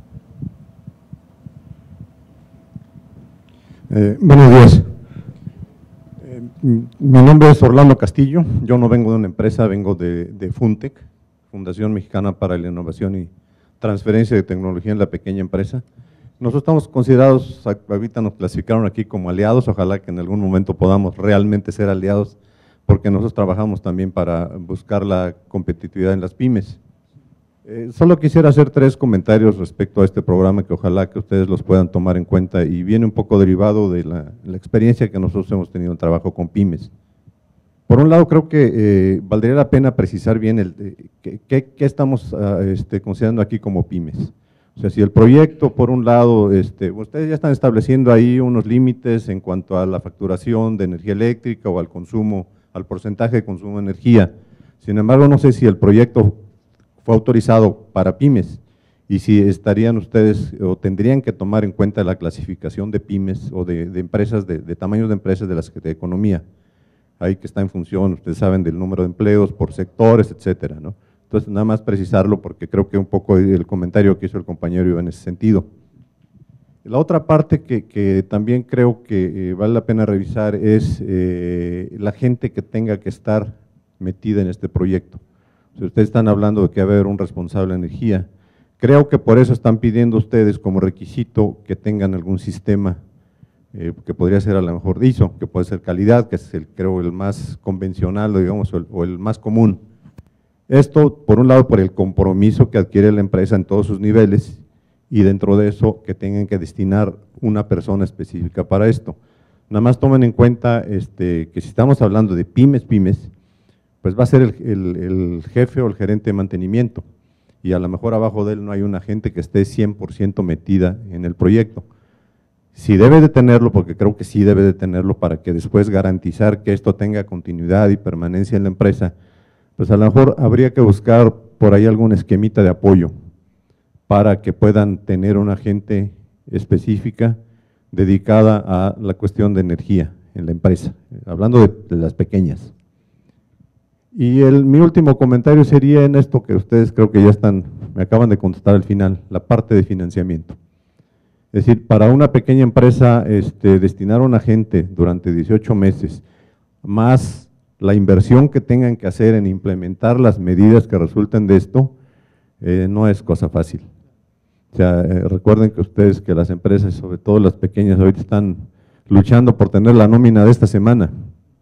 Eh, buenos días. Eh, mi nombre es Orlando Castillo, yo no vengo de una empresa, vengo de, de Funtec, Fundación Mexicana para la Innovación y Transferencia de Tecnología en la Pequeña Empresa. Nosotros estamos considerados, ahorita nos clasificaron aquí como aliados, ojalá que en algún momento podamos realmente ser aliados, porque nosotros trabajamos también para buscar la competitividad en las pymes. Eh, solo quisiera hacer tres comentarios respecto a este programa que ojalá que ustedes los puedan tomar en cuenta y viene un poco derivado de la, la experiencia que nosotros hemos tenido en trabajo con pymes. Por un lado, creo que eh, valdría la pena precisar bien el, eh, qué, qué estamos uh, este, considerando aquí como pymes. O sea, si el proyecto, por un lado, este, ustedes ya están estableciendo ahí unos límites en cuanto a la facturación de energía eléctrica o al consumo, al porcentaje de consumo de energía. Sin embargo, no sé si el proyecto fue autorizado para pymes y si estarían ustedes o tendrían que tomar en cuenta la clasificación de pymes o de, de empresas, de, de tamaños de empresas de la Secretaría de Economía. Ahí que está en función, ustedes saben, del número de empleos por sectores, etcétera, ¿no? Entonces, nada más precisarlo porque creo que un poco el comentario que hizo el compañero iba en ese sentido. La otra parte que, que también creo que eh, vale la pena revisar es eh, la gente que tenga que estar metida en este proyecto. Si ustedes están hablando de que va a haber un responsable de energía, Creo que por eso están pidiendo ustedes como requisito que tengan algún sistema eh, que podría ser a lo mejor I S O, que puede ser calidad, que es el, creo el más convencional, digamos, o el, o el más común. Esto, por un lado, por el compromiso que adquiere la empresa en todos sus niveles, y dentro de eso que tengan que destinar una persona específica para esto. Nada más tomen en cuenta este, que si estamos hablando de pymes, pymes, pues va a ser el, el, el jefe o el gerente de mantenimiento, y a lo mejor abajo de él no hay una gente que esté cien por ciento metida en el proyecto. Si debe de tenerlo, porque creo que sí debe de tenerlo para que después garantizar que esto tenga continuidad y permanencia en la empresa, pues a lo mejor habría que buscar por ahí algún esquemita de apoyo para que puedan tener una gente específica dedicada a la cuestión de energía en la empresa, hablando de, de las pequeñas. Y el, mi último comentario sería en esto que ustedes creo que ya están, me acaban de contestar al final, la parte de financiamiento. Es decir, para una pequeña empresa este, destinar a una gente durante dieciocho meses, más la inversión que tengan que hacer en implementar las medidas que resulten de esto, eh, no es cosa fácil. O sea, eh, recuerden que ustedes, que las empresas, sobre todo las pequeñas, ahorita están luchando por tener la nómina de esta semana.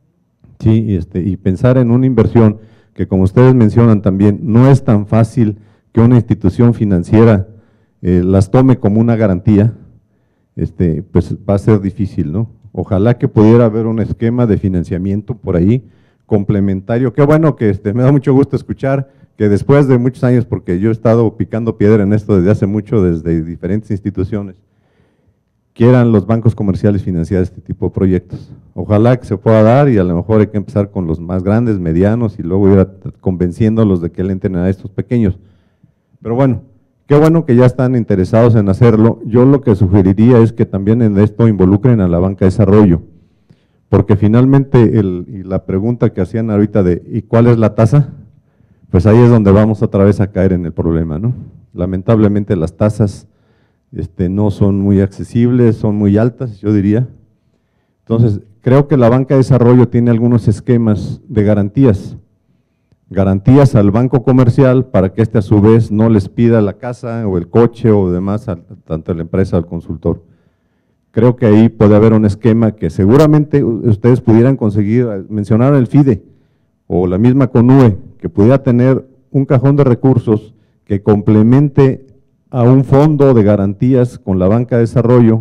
Sí, y, este, y pensar en una inversión que, como ustedes mencionan también, no es tan fácil que una institución financiera eh, las tome como una garantía, este, pues va a ser difícil, ¿no? Ojalá que pudiera haber un esquema de financiamiento por ahí, complementario. Qué bueno que este, me da mucho gusto escuchar que después de muchos años, porque yo he estado picando piedra en esto desde hace mucho, desde diferentes instituciones, quieran los bancos comerciales financiar este tipo de proyectos. Ojalá que se pueda dar, y a lo mejor hay que empezar con los más grandes, medianos, y luego ir a, convenciéndolos de que le entren a estos pequeños. Pero bueno, qué bueno que ya están interesados en hacerlo. Yo lo que sugeriría es que también en esto involucren a la banca de desarrollo, porque finalmente el, y la pregunta que hacían ahorita de ¿y cuál es la tasa? Pues ahí es donde vamos otra vez a caer en el problema, ¿no? Lamentablemente las tasas este, no son muy accesibles, son muy altas, yo diría. Entonces, creo que la banca de desarrollo tiene algunos esquemas de garantías, garantías al banco comercial para que éste a su vez no les pida la casa o el coche o demás, a, tanto a la empresa al consultor. Creo que ahí puede haber un esquema que seguramente ustedes pudieran conseguir, mencionar el FIDE o la misma CONUE, que pudiera tener un cajón de recursos que complemente a un fondo de garantías con la banca de desarrollo,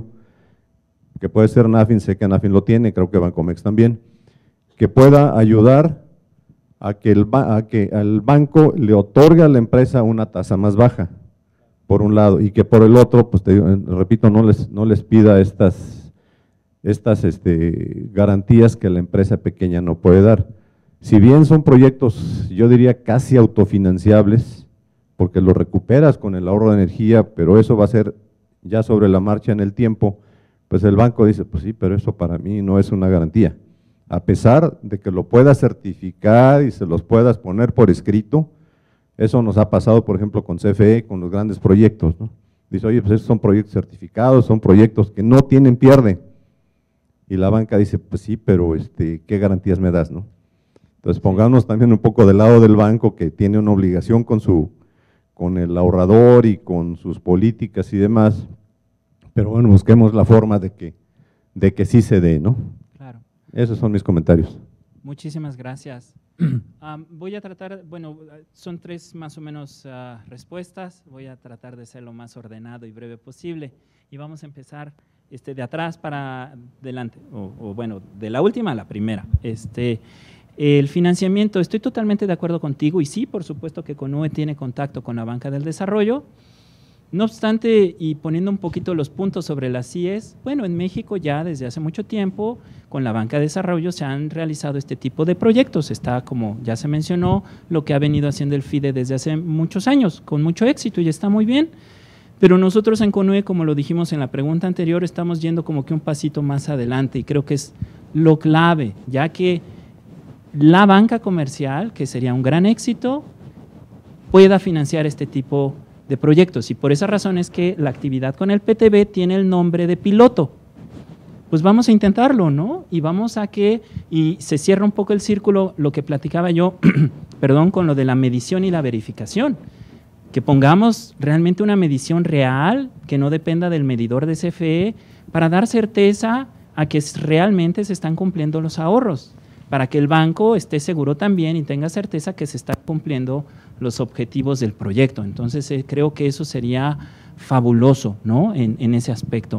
que puede ser NAFIN, sé que NAFIN lo tiene, creo que Bancomex también, que pueda ayudar a que, el, a que al banco le otorgue a la empresa una tasa más baja, por un lado, y que por el otro, pues te digo, repito, no les, no les pida estas, estas este, garantías que la empresa pequeña no puede dar. Si bien son proyectos, yo diría casi autofinanciables, porque lo recuperas con el ahorro de energía, pero eso va a ser ya sobre la marcha en el tiempo, pues el banco dice, pues sí, pero eso para mí no es una garantía. A pesar de que lo puedas certificar y se los puedas poner por escrito, eso nos ha pasado, por ejemplo, con C F E, con los grandes proyectos, ¿no? Dice, oye, pues esos son proyectos certificados, son proyectos que no tienen pierde. Y la banca dice, pues sí, pero este, ¿qué garantías me das, no? Entonces, pongámonos también un poco del lado del banco, que tiene una obligación con, su, con el ahorrador y con sus políticas y demás, pero bueno, busquemos la forma de que, de que sí se dé, ¿no? Claro. Esos son mis comentarios. Muchísimas gracias. Um, voy a tratar, bueno, son tres más o menos uh, respuestas, voy a tratar de ser lo más ordenado y breve posible, y vamos a empezar este, de atrás para adelante, o, o bueno, de la última a la primera. Este… El financiamiento, estoy totalmente de acuerdo contigo, y sí, por supuesto que CONUE tiene contacto con la banca del desarrollo. No obstante, y poniendo un poquito los puntos sobre las C I E S, bueno, en México ya desde hace mucho tiempo con la banca de desarrollo se han realizado este tipo de proyectos. Está, como ya se mencionó, lo que ha venido haciendo el FIDE desde hace muchos años, con mucho éxito, y está muy bien. Pero nosotros en CONUE, como lo dijimos en la pregunta anterior, estamos yendo como que un pasito más adelante, y creo que es lo clave, ya que la banca comercial, que sería un gran éxito, pueda financiar este tipo de proyectos, y por esa razón es que la actividad con el P T B tiene el nombre de piloto. Pues vamos a intentarlo, ¿no? Y vamos a que, y se cierra un poco el círculo, lo que platicaba yo, perdón, con lo de la medición y la verificación. que pongamos realmente una medición real, que no dependa del medidor de C F E, para dar certeza a que realmente se están cumpliendo los ahorros, para que el banco esté seguro también y tenga certeza que se están cumpliendo los objetivos del proyecto. Entonces, eh, creo que eso sería fabuloso, ¿no?, en, en ese aspecto.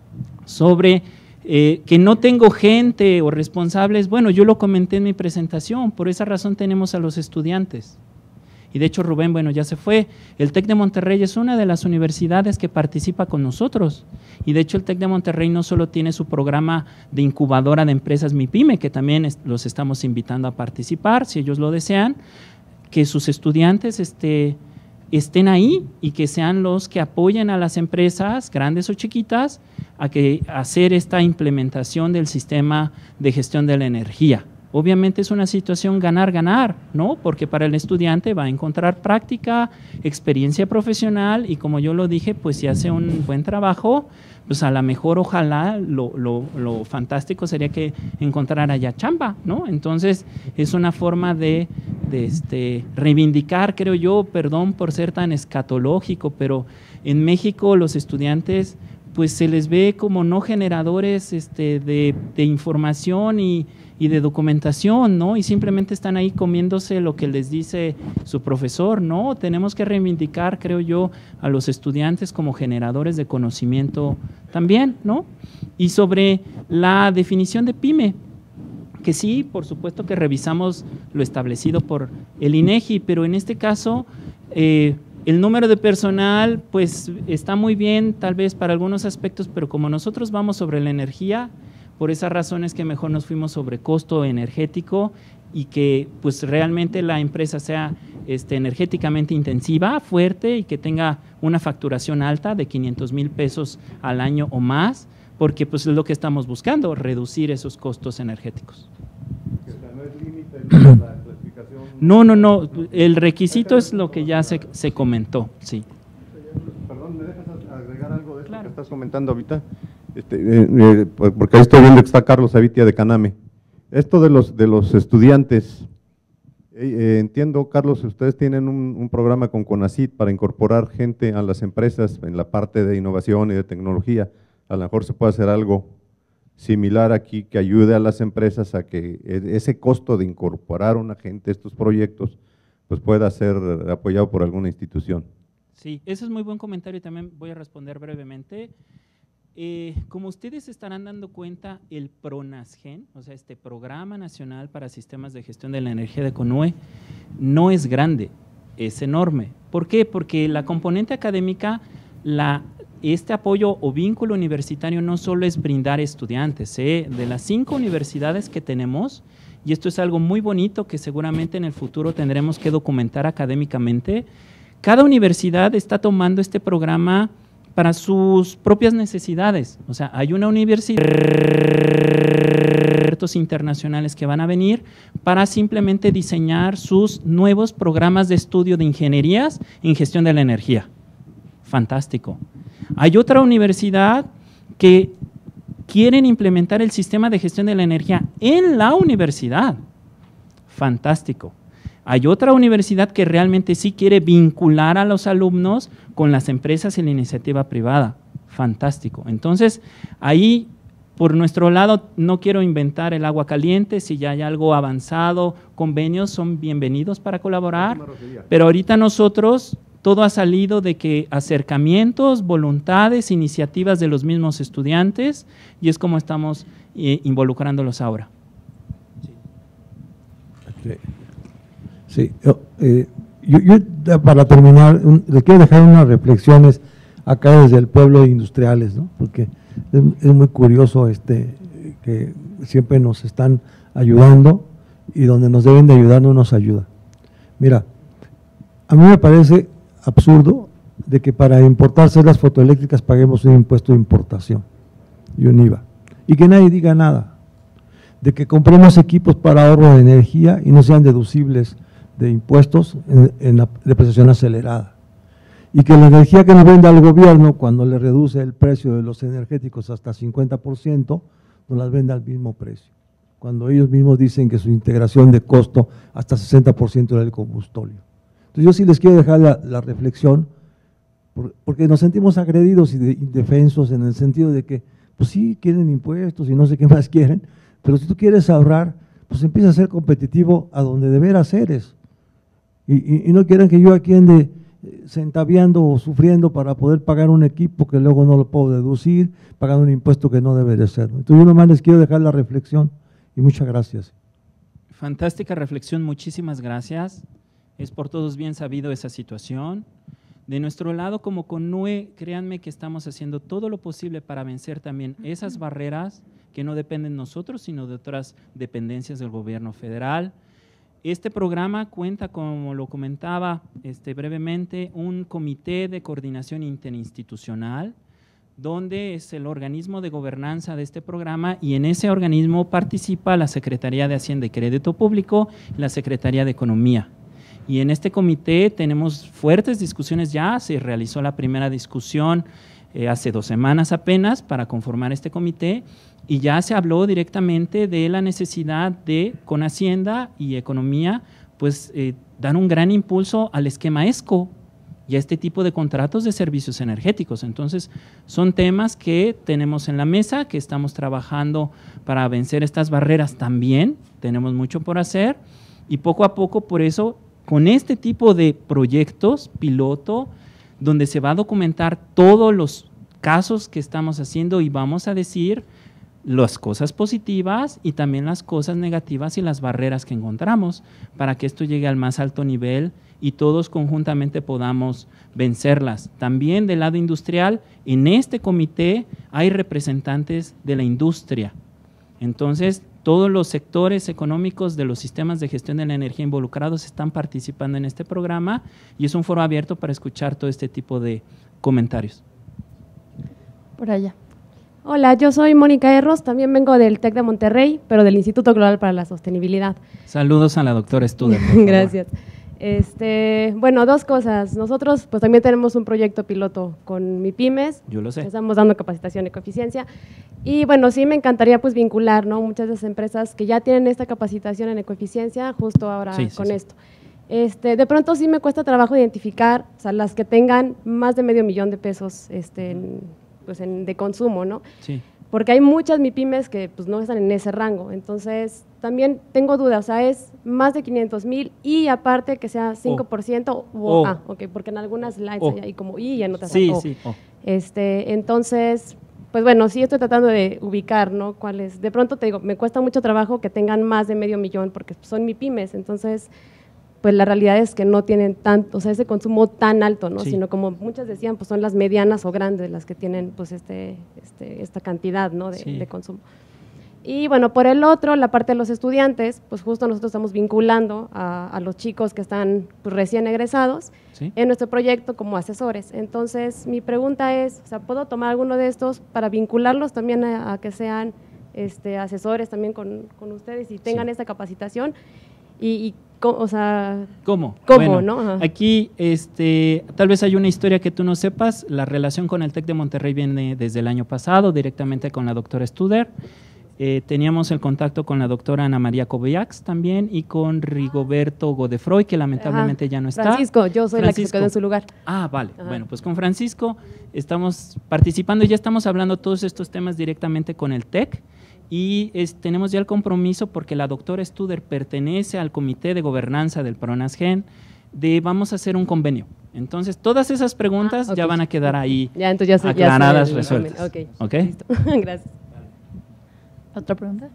Sobre eh, que no tengo gente o responsables, bueno, yo lo comenté en mi presentación, por esa razón tenemos a los estudiantes. Y de hecho Rubén, bueno, ya se fue. El TEC de Monterrey es una de las universidades que participa con nosotros. Y de hecho el TEC de Monterrey no solo tiene su programa de incubadora de empresas MIPYME, que también es, los estamos invitando a participar, si ellos lo desean, que sus estudiantes este, estén ahí y que sean los que apoyen a las empresas, grandes o chiquitas, a que hacer esta implementación del sistema de gestión de la energía. Obviamente es una situación ganar-ganar, ¿no? Porque para el estudiante va a encontrar práctica, experiencia profesional y como yo lo dije, pues si hace un buen trabajo, pues a lo mejor ojalá lo, lo, lo fantástico sería que encontrara ya chamba, ¿no? Entonces es una forma de, de este, reivindicar, creo yo, perdón por ser tan escatológico, pero en México los estudiantes pues se les ve como no generadores este, de, de información y y de documentación, ¿no? Y simplemente están ahí comiéndose lo que les dice su profesor, ¿no? Tenemos que reivindicar, creo yo, a los estudiantes como generadores de conocimiento también, ¿no? Y sobre la definición de PYME, que sí, por supuesto que revisamos lo establecido por el INEGI, pero en este caso eh, el número de personal pues está muy bien tal vez para algunos aspectos, pero como nosotros vamos sobre la energía, por esa razón es que mejor nos fuimos sobre costo energético y que pues realmente la empresa sea este, energéticamente intensiva, fuerte y que tenga una facturación alta de quinientos mil pesos al año o más, porque pues es lo que estamos buscando, reducir esos costos energéticos. No, no, no, el requisito es lo que ya se, se comentó, sí. Perdón, ¿me dejas agregar algo de esto que estás comentando ahorita? Este, eh, eh, porque ahí estoy viendo que está Carlos Avitia de Caname. Esto de los, de los estudiantes, eh, eh, entiendo, Carlos, ustedes tienen un, un programa con CONACYT para incorporar gente a las empresas en la parte de innovación y de tecnología. A lo mejor se puede hacer algo similar aquí que ayude a las empresas a que ese costo de incorporar a una gente a estos proyectos pues pueda ser apoyado por alguna institución. Sí, ese es muy buen comentario y también voy a responder brevemente. Eh, como ustedes se estarán dando cuenta, el PRONASGEN, o sea, este Programa Nacional para Sistemas de Gestión de la Energía de CONUE, no es grande, es enorme. ¿Por qué? Porque la componente académica, la, este apoyo o vínculo universitario no solo es brindar estudiantes, ¿eh? De las cinco universidades que tenemos, y esto es algo muy bonito que seguramente en el futuro tendremos que documentar académicamente, cada universidad está tomando este programa para sus propias necesidades. O sea, hay una universidad, expertos internacionales que van a venir para simplemente diseñar sus nuevos programas de estudio de ingenierías en gestión de la energía. Fantástico. Hay otra universidad que quieren implementar el sistema de gestión de la energía en la universidad. Fantástico. Hay otra universidad que realmente sí quiere vincular a los alumnos con las empresas y la iniciativa privada. Fantástico. Entonces, ahí, por nuestro lado, no quiero inventar el agua caliente. Si ya hay algo avanzado, convenios son bienvenidos para colaborar. Pero ahorita nosotros, todo ha salido de que acercamientos, voluntades, iniciativas de los mismos estudiantes, y es como estamos eh, involucrándolos ahora. Sí. Sí, eh, yo, yo para terminar, un, le quiero dejar unas reflexiones acá desde el pueblo de industriales, ¿no? Porque es, es muy curioso este, que siempre nos están ayudando y donde nos deben de ayudar no nos ayuda. Mira, a mí me parece absurdo de que para importar celdas fotoeléctricas paguemos un impuesto de importación y un I V A, y que nadie diga nada, de que compremos equipos para ahorro de energía y no sean deducibles de impuestos en, en la depreciación acelerada, y que la energía que nos venda el gobierno cuando le reduce el precio de los energéticos hasta cincuenta por ciento, nos las venda al mismo precio, cuando ellos mismos dicen que su integración de costo hasta sesenta por ciento era el combustóleo. Entonces yo sí les quiero dejar la, la reflexión, por, porque nos sentimos agredidos y de, indefensos en el sentido de que, pues sí, quieren impuestos y no sé qué más quieren, pero si tú quieres ahorrar, pues empieza a ser competitivo a donde de veras eres. Y, y, y no quieren que yo aquí ande centaviando o sufriendo para poder pagar un equipo que luego no lo puedo deducir, pagando un impuesto que no debe de ser. Entonces yo nomás les quiero dejar la reflexión y muchas gracias. Fantástica reflexión, muchísimas gracias. Es por todos bien sabido esa situación. De nuestro lado, como CONUE, créanme que estamos haciendo todo lo posible para vencer también esas barreras que no dependen de nosotros, sino de otras dependencias del gobierno federal. Este programa cuenta, como lo comentaba este, brevemente, un comité de coordinación interinstitucional, donde es el organismo de gobernanza de este programa, y en ese organismo participa la Secretaría de Hacienda y Crédito Público y la Secretaría de Economía. Y en este comité tenemos fuertes discusiones ya, se realizó la primera discusión eh, hace dos semanas apenas para conformar este comité, y ya se habló directamente de la necesidad de, con Hacienda y Economía, pues eh, dar un gran impulso al esquema ESCO y a este tipo de contratos de servicios energéticos. Entonces, son temas que tenemos en la mesa, que estamos trabajando para vencer estas barreras también, tenemos mucho por hacer, y poco a poco, por eso, con este tipo de proyectos piloto, donde se va a documentar todos los casos que estamos haciendo y vamos a decir las cosas positivas y también las cosas negativas y las barreras que encontramos para que esto llegue al más alto nivel y todos conjuntamente podamos vencerlas. También del lado industrial, en este comité hay representantes de la industria. Entonces, todos los sectores económicos de los sistemas de gestión de la energía involucrados están participando en este programa y es un foro abierto para escuchar todo este tipo de comentarios. Por allá. Hola, yo soy Mónica Erros, también vengo del TEC de Monterrey, pero del Instituto Global para la Sostenibilidad. Saludos a la doctora Studer. Gracias. Este, bueno, dos cosas. Nosotros pues también tenemos un proyecto piloto con MIPYMES. Yo lo sé. Estamos dando capacitación y ecoeficiencia. Y bueno, sí me encantaría pues vincular, ¿no? Muchas de las empresas que ya tienen esta capacitación en ecoeficiencia justo ahora sí, sí, con sí. esto. Este, de pronto sí me cuesta trabajo identificar, o sea, las que tengan más de medio millón de pesos este, en, pues en, de consumo, ¿no? Sí. Porque hay muchas MIPYMES que pues no están en ese rango, entonces también tengo dudas, o sea, es más de quinientos mil y aparte que sea cinco por ciento, Oh. o, Oh. ah, ok, porque en algunas slides Oh. hay ahí como y en otras Sí, hay O. sí. Oh. Este, entonces, pues bueno, sí estoy tratando de ubicar, ¿no? Cuáles, de pronto te digo, me cuesta mucho trabajo que tengan más de medio millón porque son MIPYMES, entonces pues la realidad es que no tienen tanto, o sea, ese consumo tan alto, ¿no? Sí. Sino como muchas decían, pues son las medianas o grandes las que tienen pues este, este, esta cantidad, ¿no? de, Sí. de consumo. Y bueno, por el otro, la parte de los estudiantes, pues justo nosotros estamos vinculando a, a los chicos que están pues, recién egresados Sí. en nuestro proyecto como asesores. Entonces, mi pregunta es, o sea, ¿puedo tomar alguno de estos para vincularlos también a, a que sean este, asesores también con, con ustedes y tengan Sí. esta capacitación? Y, y co- o sea, ¿Cómo? ¿Cómo, Bueno, no? Ajá. Aquí, este, tal vez hay una historia que tú no sepas. La relación con el TEC de Monterrey viene desde el año pasado, directamente con la doctora Studer. Eh, teníamos el contacto con la doctora Ana María Cobiax también y con Rigoberto Godefroy, que lamentablemente Ajá. ya no está. Francisco, yo soy la que se Francisco. quedó en su lugar. Ah, vale. Ajá. Bueno, pues con Francisco estamos participando y ya estamos hablando todos estos temas directamente con el TEC. Y es, tenemos ya el compromiso porque la doctora Studer pertenece al comité de gobernanza del PRONASGEN de vamos a hacer un convenio. Entonces, todas esas preguntas Ah, ok. ya van a quedar ahí Ya, entonces ya sé, ya sé aclaradas, el- resueltas. Ok, ¿Ok? listo. Gracias. ¿Otra pregunta?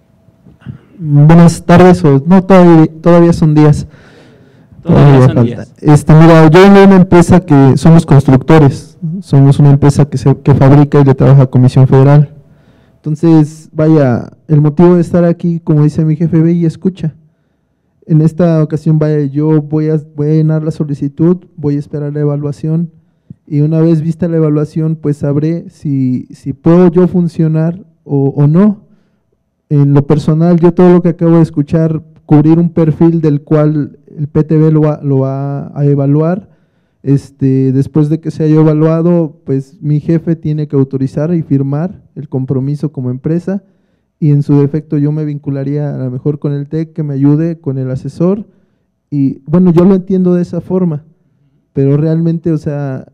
Buenas tardes, o no, todavía, todavía son días. Todavía son falta. días. Este, mira, yo vengo de una empresa que somos constructores, somos una empresa que, se, que fabrica y le trabaja a Comisión Federal. Entonces, vaya, el motivo de estar aquí, como dice mi jefe, ve y escucha. En esta ocasión, vaya, yo voy a, voy a llenar la solicitud, voy a esperar la evaluación y una vez vista la evaluación, pues sabré si, si puedo yo funcionar o, o no. En lo personal, yo todo lo que acabo de escuchar, cubrir un perfil del cual el P T B lo va, lo va a evaluar, este, después de que se haya evaluado, pues mi jefe tiene que autorizar y firmar el compromiso como empresa y en su defecto yo me vincularía a lo mejor con el TEC que me ayude con el asesor Y bueno, yo lo entiendo de esa forma, pero realmente, o sea,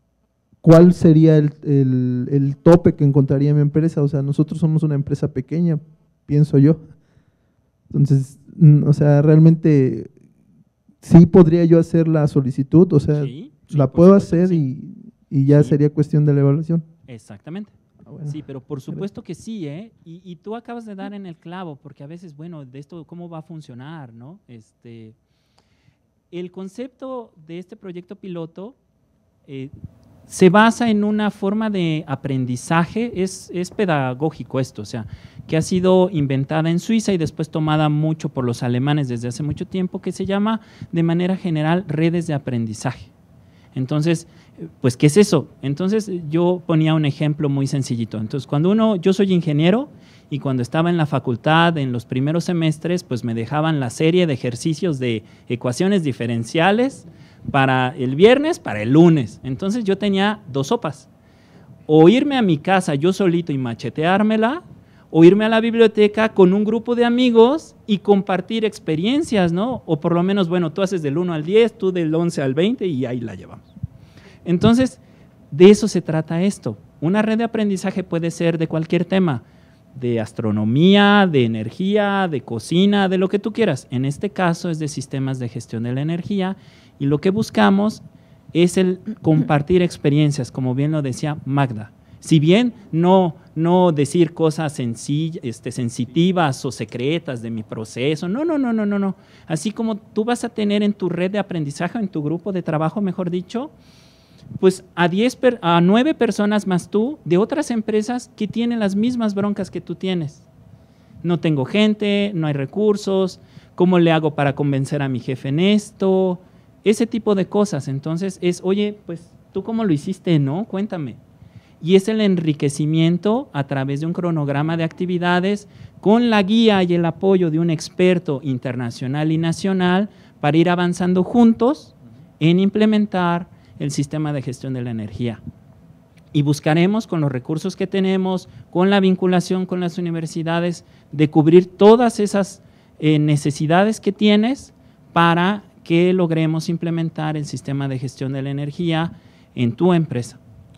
¿cuál sería el, el, el tope que encontraría mi empresa? O sea, nosotros somos una empresa pequeña, pienso yo. Entonces, o sea, realmente sí podría yo hacer la solicitud, o sea, sí, sí, la puedo hacer sí. y, y ya sí. sería cuestión de la evaluación. Exactamente. Ah, bueno. Sí, pero por supuesto que sí, ¿eh? Y, y tú acabas de dar en el clavo, porque a veces, bueno, de esto, ¿cómo va a funcionar, no? Este, el concepto de este proyecto piloto eh, se basa en una forma de aprendizaje, es, es pedagógico esto, o sea, que ha sido inventada en Suiza y después tomada mucho por los alemanes desde hace mucho tiempo, que se llama de manera general redes de aprendizaje. Entonces, pues, ¿qué es eso? Entonces, yo ponía un ejemplo muy sencillito. Entonces, cuando uno, yo soy ingeniero y cuando estaba en la facultad, en los primeros semestres, pues me dejaban la serie de ejercicios de ecuaciones diferenciales para el viernes, para el lunes. Entonces, yo tenía dos sopas. O irme a mi casa yo solito y macheteármela, o irme a la biblioteca con un grupo de amigos y compartir experiencias, ¿no? O por lo menos, bueno, tú haces del uno al diez, tú del once al veinte y ahí la llevamos. Entonces, de eso se trata esto. Una red de aprendizaje puede ser de cualquier tema, de astronomía, de energía, de cocina, de lo que tú quieras. En este caso es de sistemas de gestión de la energía y lo que buscamos es el compartir experiencias, como bien lo decía Magda. Si bien no, no decir cosas sencillas, este, sensitivas o secretas de mi proceso, no, no, no, no, no, no. Así como tú vas a tener en tu red de aprendizaje, en tu grupo de trabajo, mejor dicho, pues a, diez per, a nueve personas más tú de otras empresas que tienen las mismas broncas que tú tienes. No tengo gente, no hay recursos, ¿cómo le hago para convencer a mi jefe en esto? Ese tipo de cosas. Entonces es, oye, pues ¿tú cómo lo hiciste? No, cuéntame. Y es el enriquecimiento a través de un cronograma de actividades con la guía y el apoyo de un experto internacional y nacional para ir avanzando juntos en implementar el sistema de gestión de la energía. Y buscaremos con los recursos que tenemos, con la vinculación con las universidades, de cubrir todas esas eh, necesidades que tienes para que logremos implementar el sistema de gestión de la energía en tu empresa.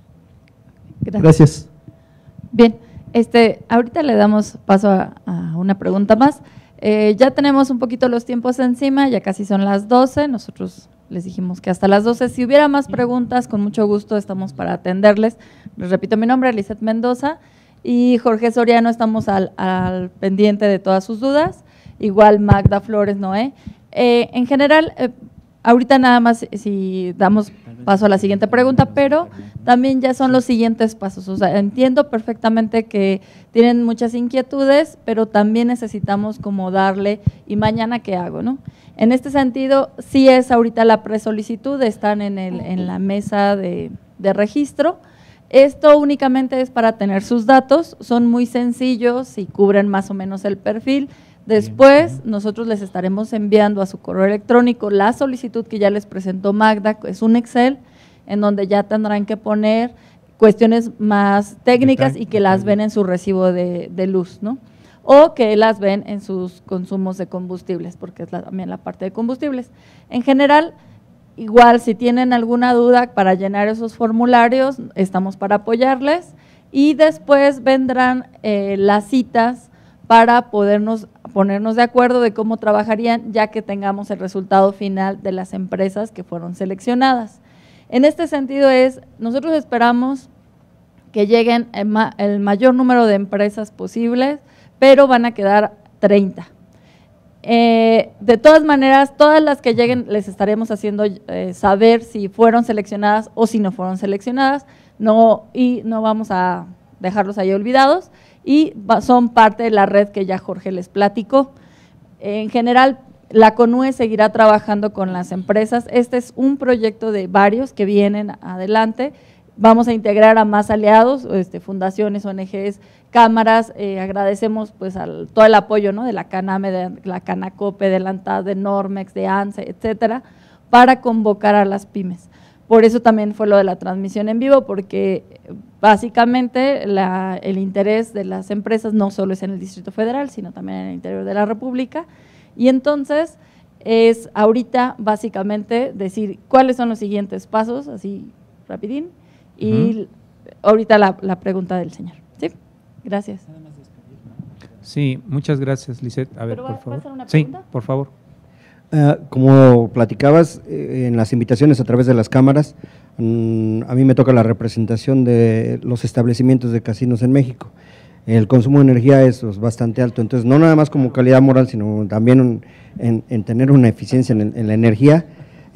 Gracias. Gracias. Bien, este, ahorita le damos paso a, a una pregunta más. Eh, ya tenemos un poquito los tiempos encima, ya casi son las doce, nosotros les dijimos que hasta las doce. Si hubiera más preguntas, con mucho gusto estamos para atenderles. Les repito mi nombre, Lizeth Mendoza, y Jorge Soriano, estamos al, al pendiente de todas sus dudas. Igual Magda Flores Noé. Eh, en general, eh, ahorita nada más si damos paso a la siguiente pregunta, pero también ya son los siguientes pasos. O sea, entiendo perfectamente que tienen muchas inquietudes, pero también necesitamos como darle, ¿y mañana qué hago, no? En este sentido, sí es ahorita la presolicitud, están en, el, en la mesa de, de registro. Esto únicamente es para tener sus datos, son muy sencillos y cubren más o menos el perfil. Después nosotros les estaremos enviando a su correo electrónico la solicitud que ya les presentó Magda, es un Excel en donde ya tendrán que poner cuestiones más técnicas y que las ven en su recibo de, de luz, ¿no? O que las ven en sus consumos de combustibles, porque es la, también la parte de combustibles. En general, igual si tienen alguna duda para llenar esos formularios, estamos para apoyarles y después vendrán eh, las citas para podernos ponernos de acuerdo de cómo trabajarían ya que tengamos el resultado final de las empresas que fueron seleccionadas. En este sentido es, nosotros esperamos que lleguen el mayor número de empresas posibles, pero van a quedar treinta. Eh, de todas maneras, todas las que lleguen les estaremos haciendo eh, saber si fueron seleccionadas o si no fueron seleccionadas, no, y no vamos a dejarlos ahí olvidados, y son parte de la red que ya Jorge les platicó. En general, la CONUE seguirá trabajando con las empresas. Este es un proyecto de varios que vienen adelante. Vamos a integrar a más aliados, este, fundaciones, O N Ges, cámaras. Eh, agradecemos pues al, todo el apoyo, ¿no?, de la CANAME, de la CANACOPE, de la ANTAD, de Normex, de ANSE, etcétera, para convocar a las pymes. Por eso también fue lo de la transmisión en vivo, porque básicamente la, el interés de las empresas no solo es en el Distrito Federal, sino también en el interior de la República. Y entonces es ahorita básicamente decir cuáles son los siguientes pasos, así rapidín, y uh-huh. ahorita la, la pregunta del señor. ¿Sí? Gracias. Sí, muchas gracias, Lisette. A ver, ¿Pero por va, favor. ¿va a hacer una sí, pregunta? por favor. Uh, como platicabas eh, en las invitaciones a través de las cámaras, mmm, a mí me toca la representación de los establecimientos de casinos en México. El consumo de energía es pues, bastante alto, entonces no nada más como calidad moral, sino también en, en tener una eficiencia en, en la energía,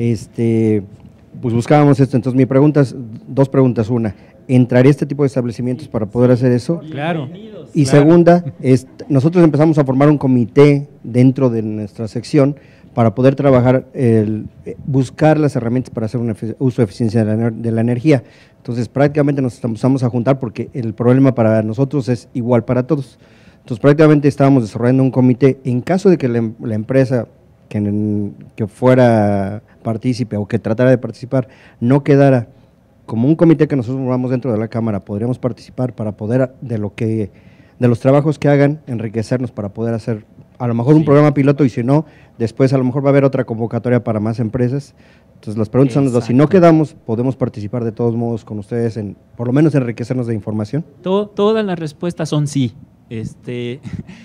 este, pues buscábamos esto. Entonces mi pregunta es, dos preguntas, una, ¿entraría este tipo de establecimientos para poder hacer eso? Claro. Y claro. segunda, es, nosotros empezamos a formar un comité dentro de nuestra sección para poder trabajar, el, buscar las herramientas para hacer un uso eficiente de la, de la energía. Entonces prácticamente nos empezamos a juntar porque el problema para nosotros es igual para todos. Entonces prácticamente estábamos desarrollando un comité, en caso de que la, la empresa que, que fuera partícipe o que tratara de participar no quedara como un comité que nosotros formamos dentro de la Cámara, podríamos participar para poder, de lo que, de los trabajos que hagan, enriquecernos para poder hacer a lo mejor un sí. programa piloto, y si no, después a lo mejor va a haber otra convocatoria para más empresas. Entonces las preguntas Exacto. son las dos, si no quedamos, podemos participar de todos modos con ustedes, en por lo menos enriquecernos de información. Todo, todas las respuestas son sí. Este,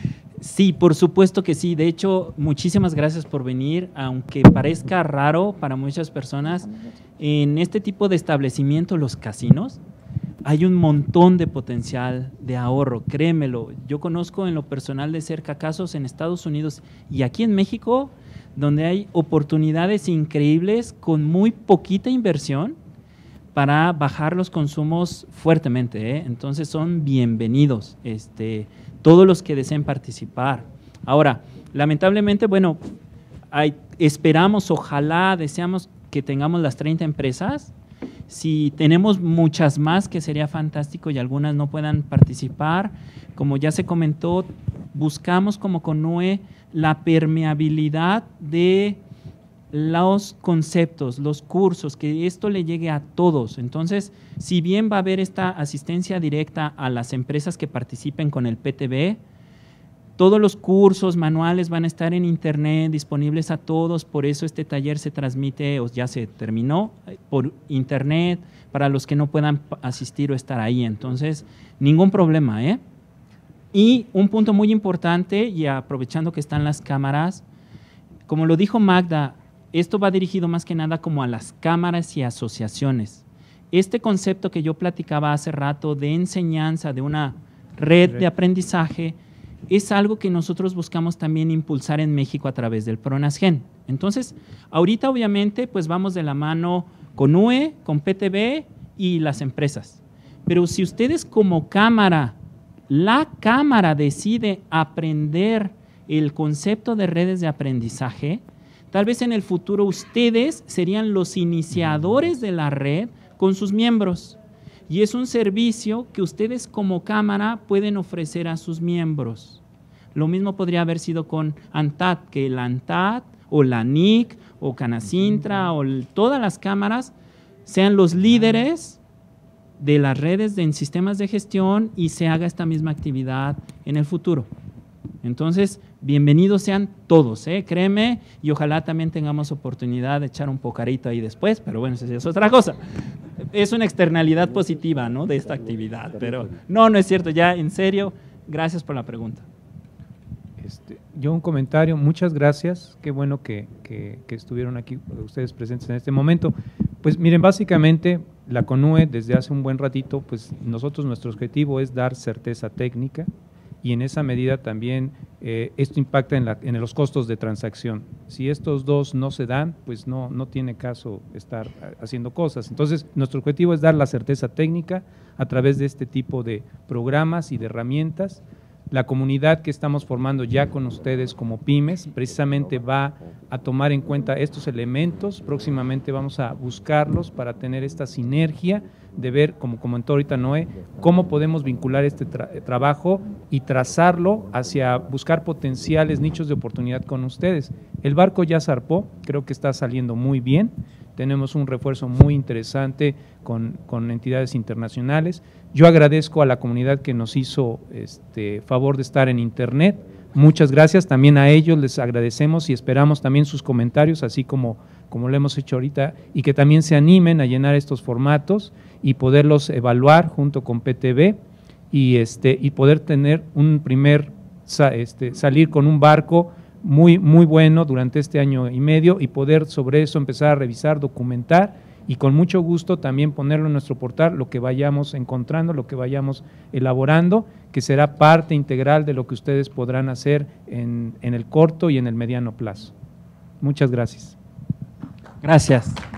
sí, por supuesto que sí. De hecho, muchísimas gracias por venir, aunque parezca raro para muchas personas, en este tipo de establecimientos, los casinos, hay un montón de potencial de ahorro, créemelo. Yo conozco en lo personal de cerca casos en Estados Unidos y aquí en México, donde hay oportunidades increíbles con muy poquita inversión para bajar los consumos fuertemente, ¿eh? Entonces son bienvenidos este, todos los que deseen participar. Ahora, lamentablemente, bueno, hay, esperamos, ojalá, deseamos que tengamos las treinta empresas. Si tenemos muchas más, que sería fantástico, y algunas no puedan participar, como ya se comentó, buscamos como CONUE la permeabilidad de los conceptos, los cursos, que esto le llegue a todos. Entonces, si bien va a haber esta asistencia directa a las empresas que participen con el P T B, todos los cursos, manuales van a estar en internet, disponibles a todos, por eso este taller se transmite, o ya se terminó, por internet, para los que no puedan asistir o estar ahí. Entonces, ningún problema, ¿eh? Y un punto muy importante, y aprovechando que están las cámaras, como lo dijo Magda, esto va dirigido más que nada como a las cámaras y asociaciones. Este concepto que yo platicaba hace rato de enseñanza, de una red de aprendizaje, es algo que nosotros buscamos también impulsar en México a través del PRONASGEN. Entonces, ahorita obviamente pues vamos de la mano con U E, con P T B y las empresas. Pero si ustedes como cámara, la cámara decide aprender el concepto de redes de aprendizaje, tal vez en el futuro ustedes serían los iniciadores de la red con sus miembros. Y es un servicio que ustedes como cámara pueden ofrecer a sus miembros. Lo mismo podría haber sido con ANTAD, que la ANTAD o la N I C o Canacintra o el, todas las cámaras sean los líderes de las redes de, en sistemas de gestión y se haga esta misma actividad en el futuro. Entonces, bienvenidos sean todos, ¿eh? Créeme, y ojalá también tengamos oportunidad de echar un pocarito ahí después, pero bueno, eso es otra cosa. Es una externalidad positiva, ¿no?, de esta actividad, pero no, no es cierto, ya en serio, gracias por la pregunta. Este, yo un comentario, muchas gracias, qué bueno que, que, que estuvieron aquí ustedes presentes en este momento. Pues miren, básicamente la CONUE desde hace un buen ratito, pues nosotros nuestro objetivo es dar certeza técnica, y en esa medida también eh, esto impacta en, la, en los costos de transacción. Si estos dos no se dan, pues no, no tiene caso estar haciendo cosas. Entonces, nuestro objetivo es dar la certeza técnica a través de este tipo de programas y de herramientas. La comunidad que estamos formando ya con ustedes como pymes precisamente va a tomar en cuenta estos elementos. Próximamente vamos a buscarlos para tener esta sinergia de ver, como comentó ahorita Noé, cómo podemos vincular este tra trabajo y trazarlo hacia buscar potenciales nichos de oportunidad con ustedes. El barco ya zarpó, creo que está saliendo muy bien. Tenemos un refuerzo muy interesante con, con entidades internacionales. Yo agradezco a la comunidad que nos hizo este favor de estar en internet. Muchas gracias, también a ellos les agradecemos y esperamos también sus comentarios, así como, como lo hemos hecho ahorita, y que también se animen a llenar estos formatos y poderlos evaluar junto con P T V y, este, y poder tener un primer, este, salir con un barco muy, muy bueno durante este año y medio y poder sobre eso empezar a revisar, documentar y con mucho gusto también ponerlo en nuestro portal, lo que vayamos encontrando, lo que vayamos elaborando, que será parte integral de lo que ustedes podrán hacer en, en el corto y en el mediano plazo. Muchas gracias. Gracias.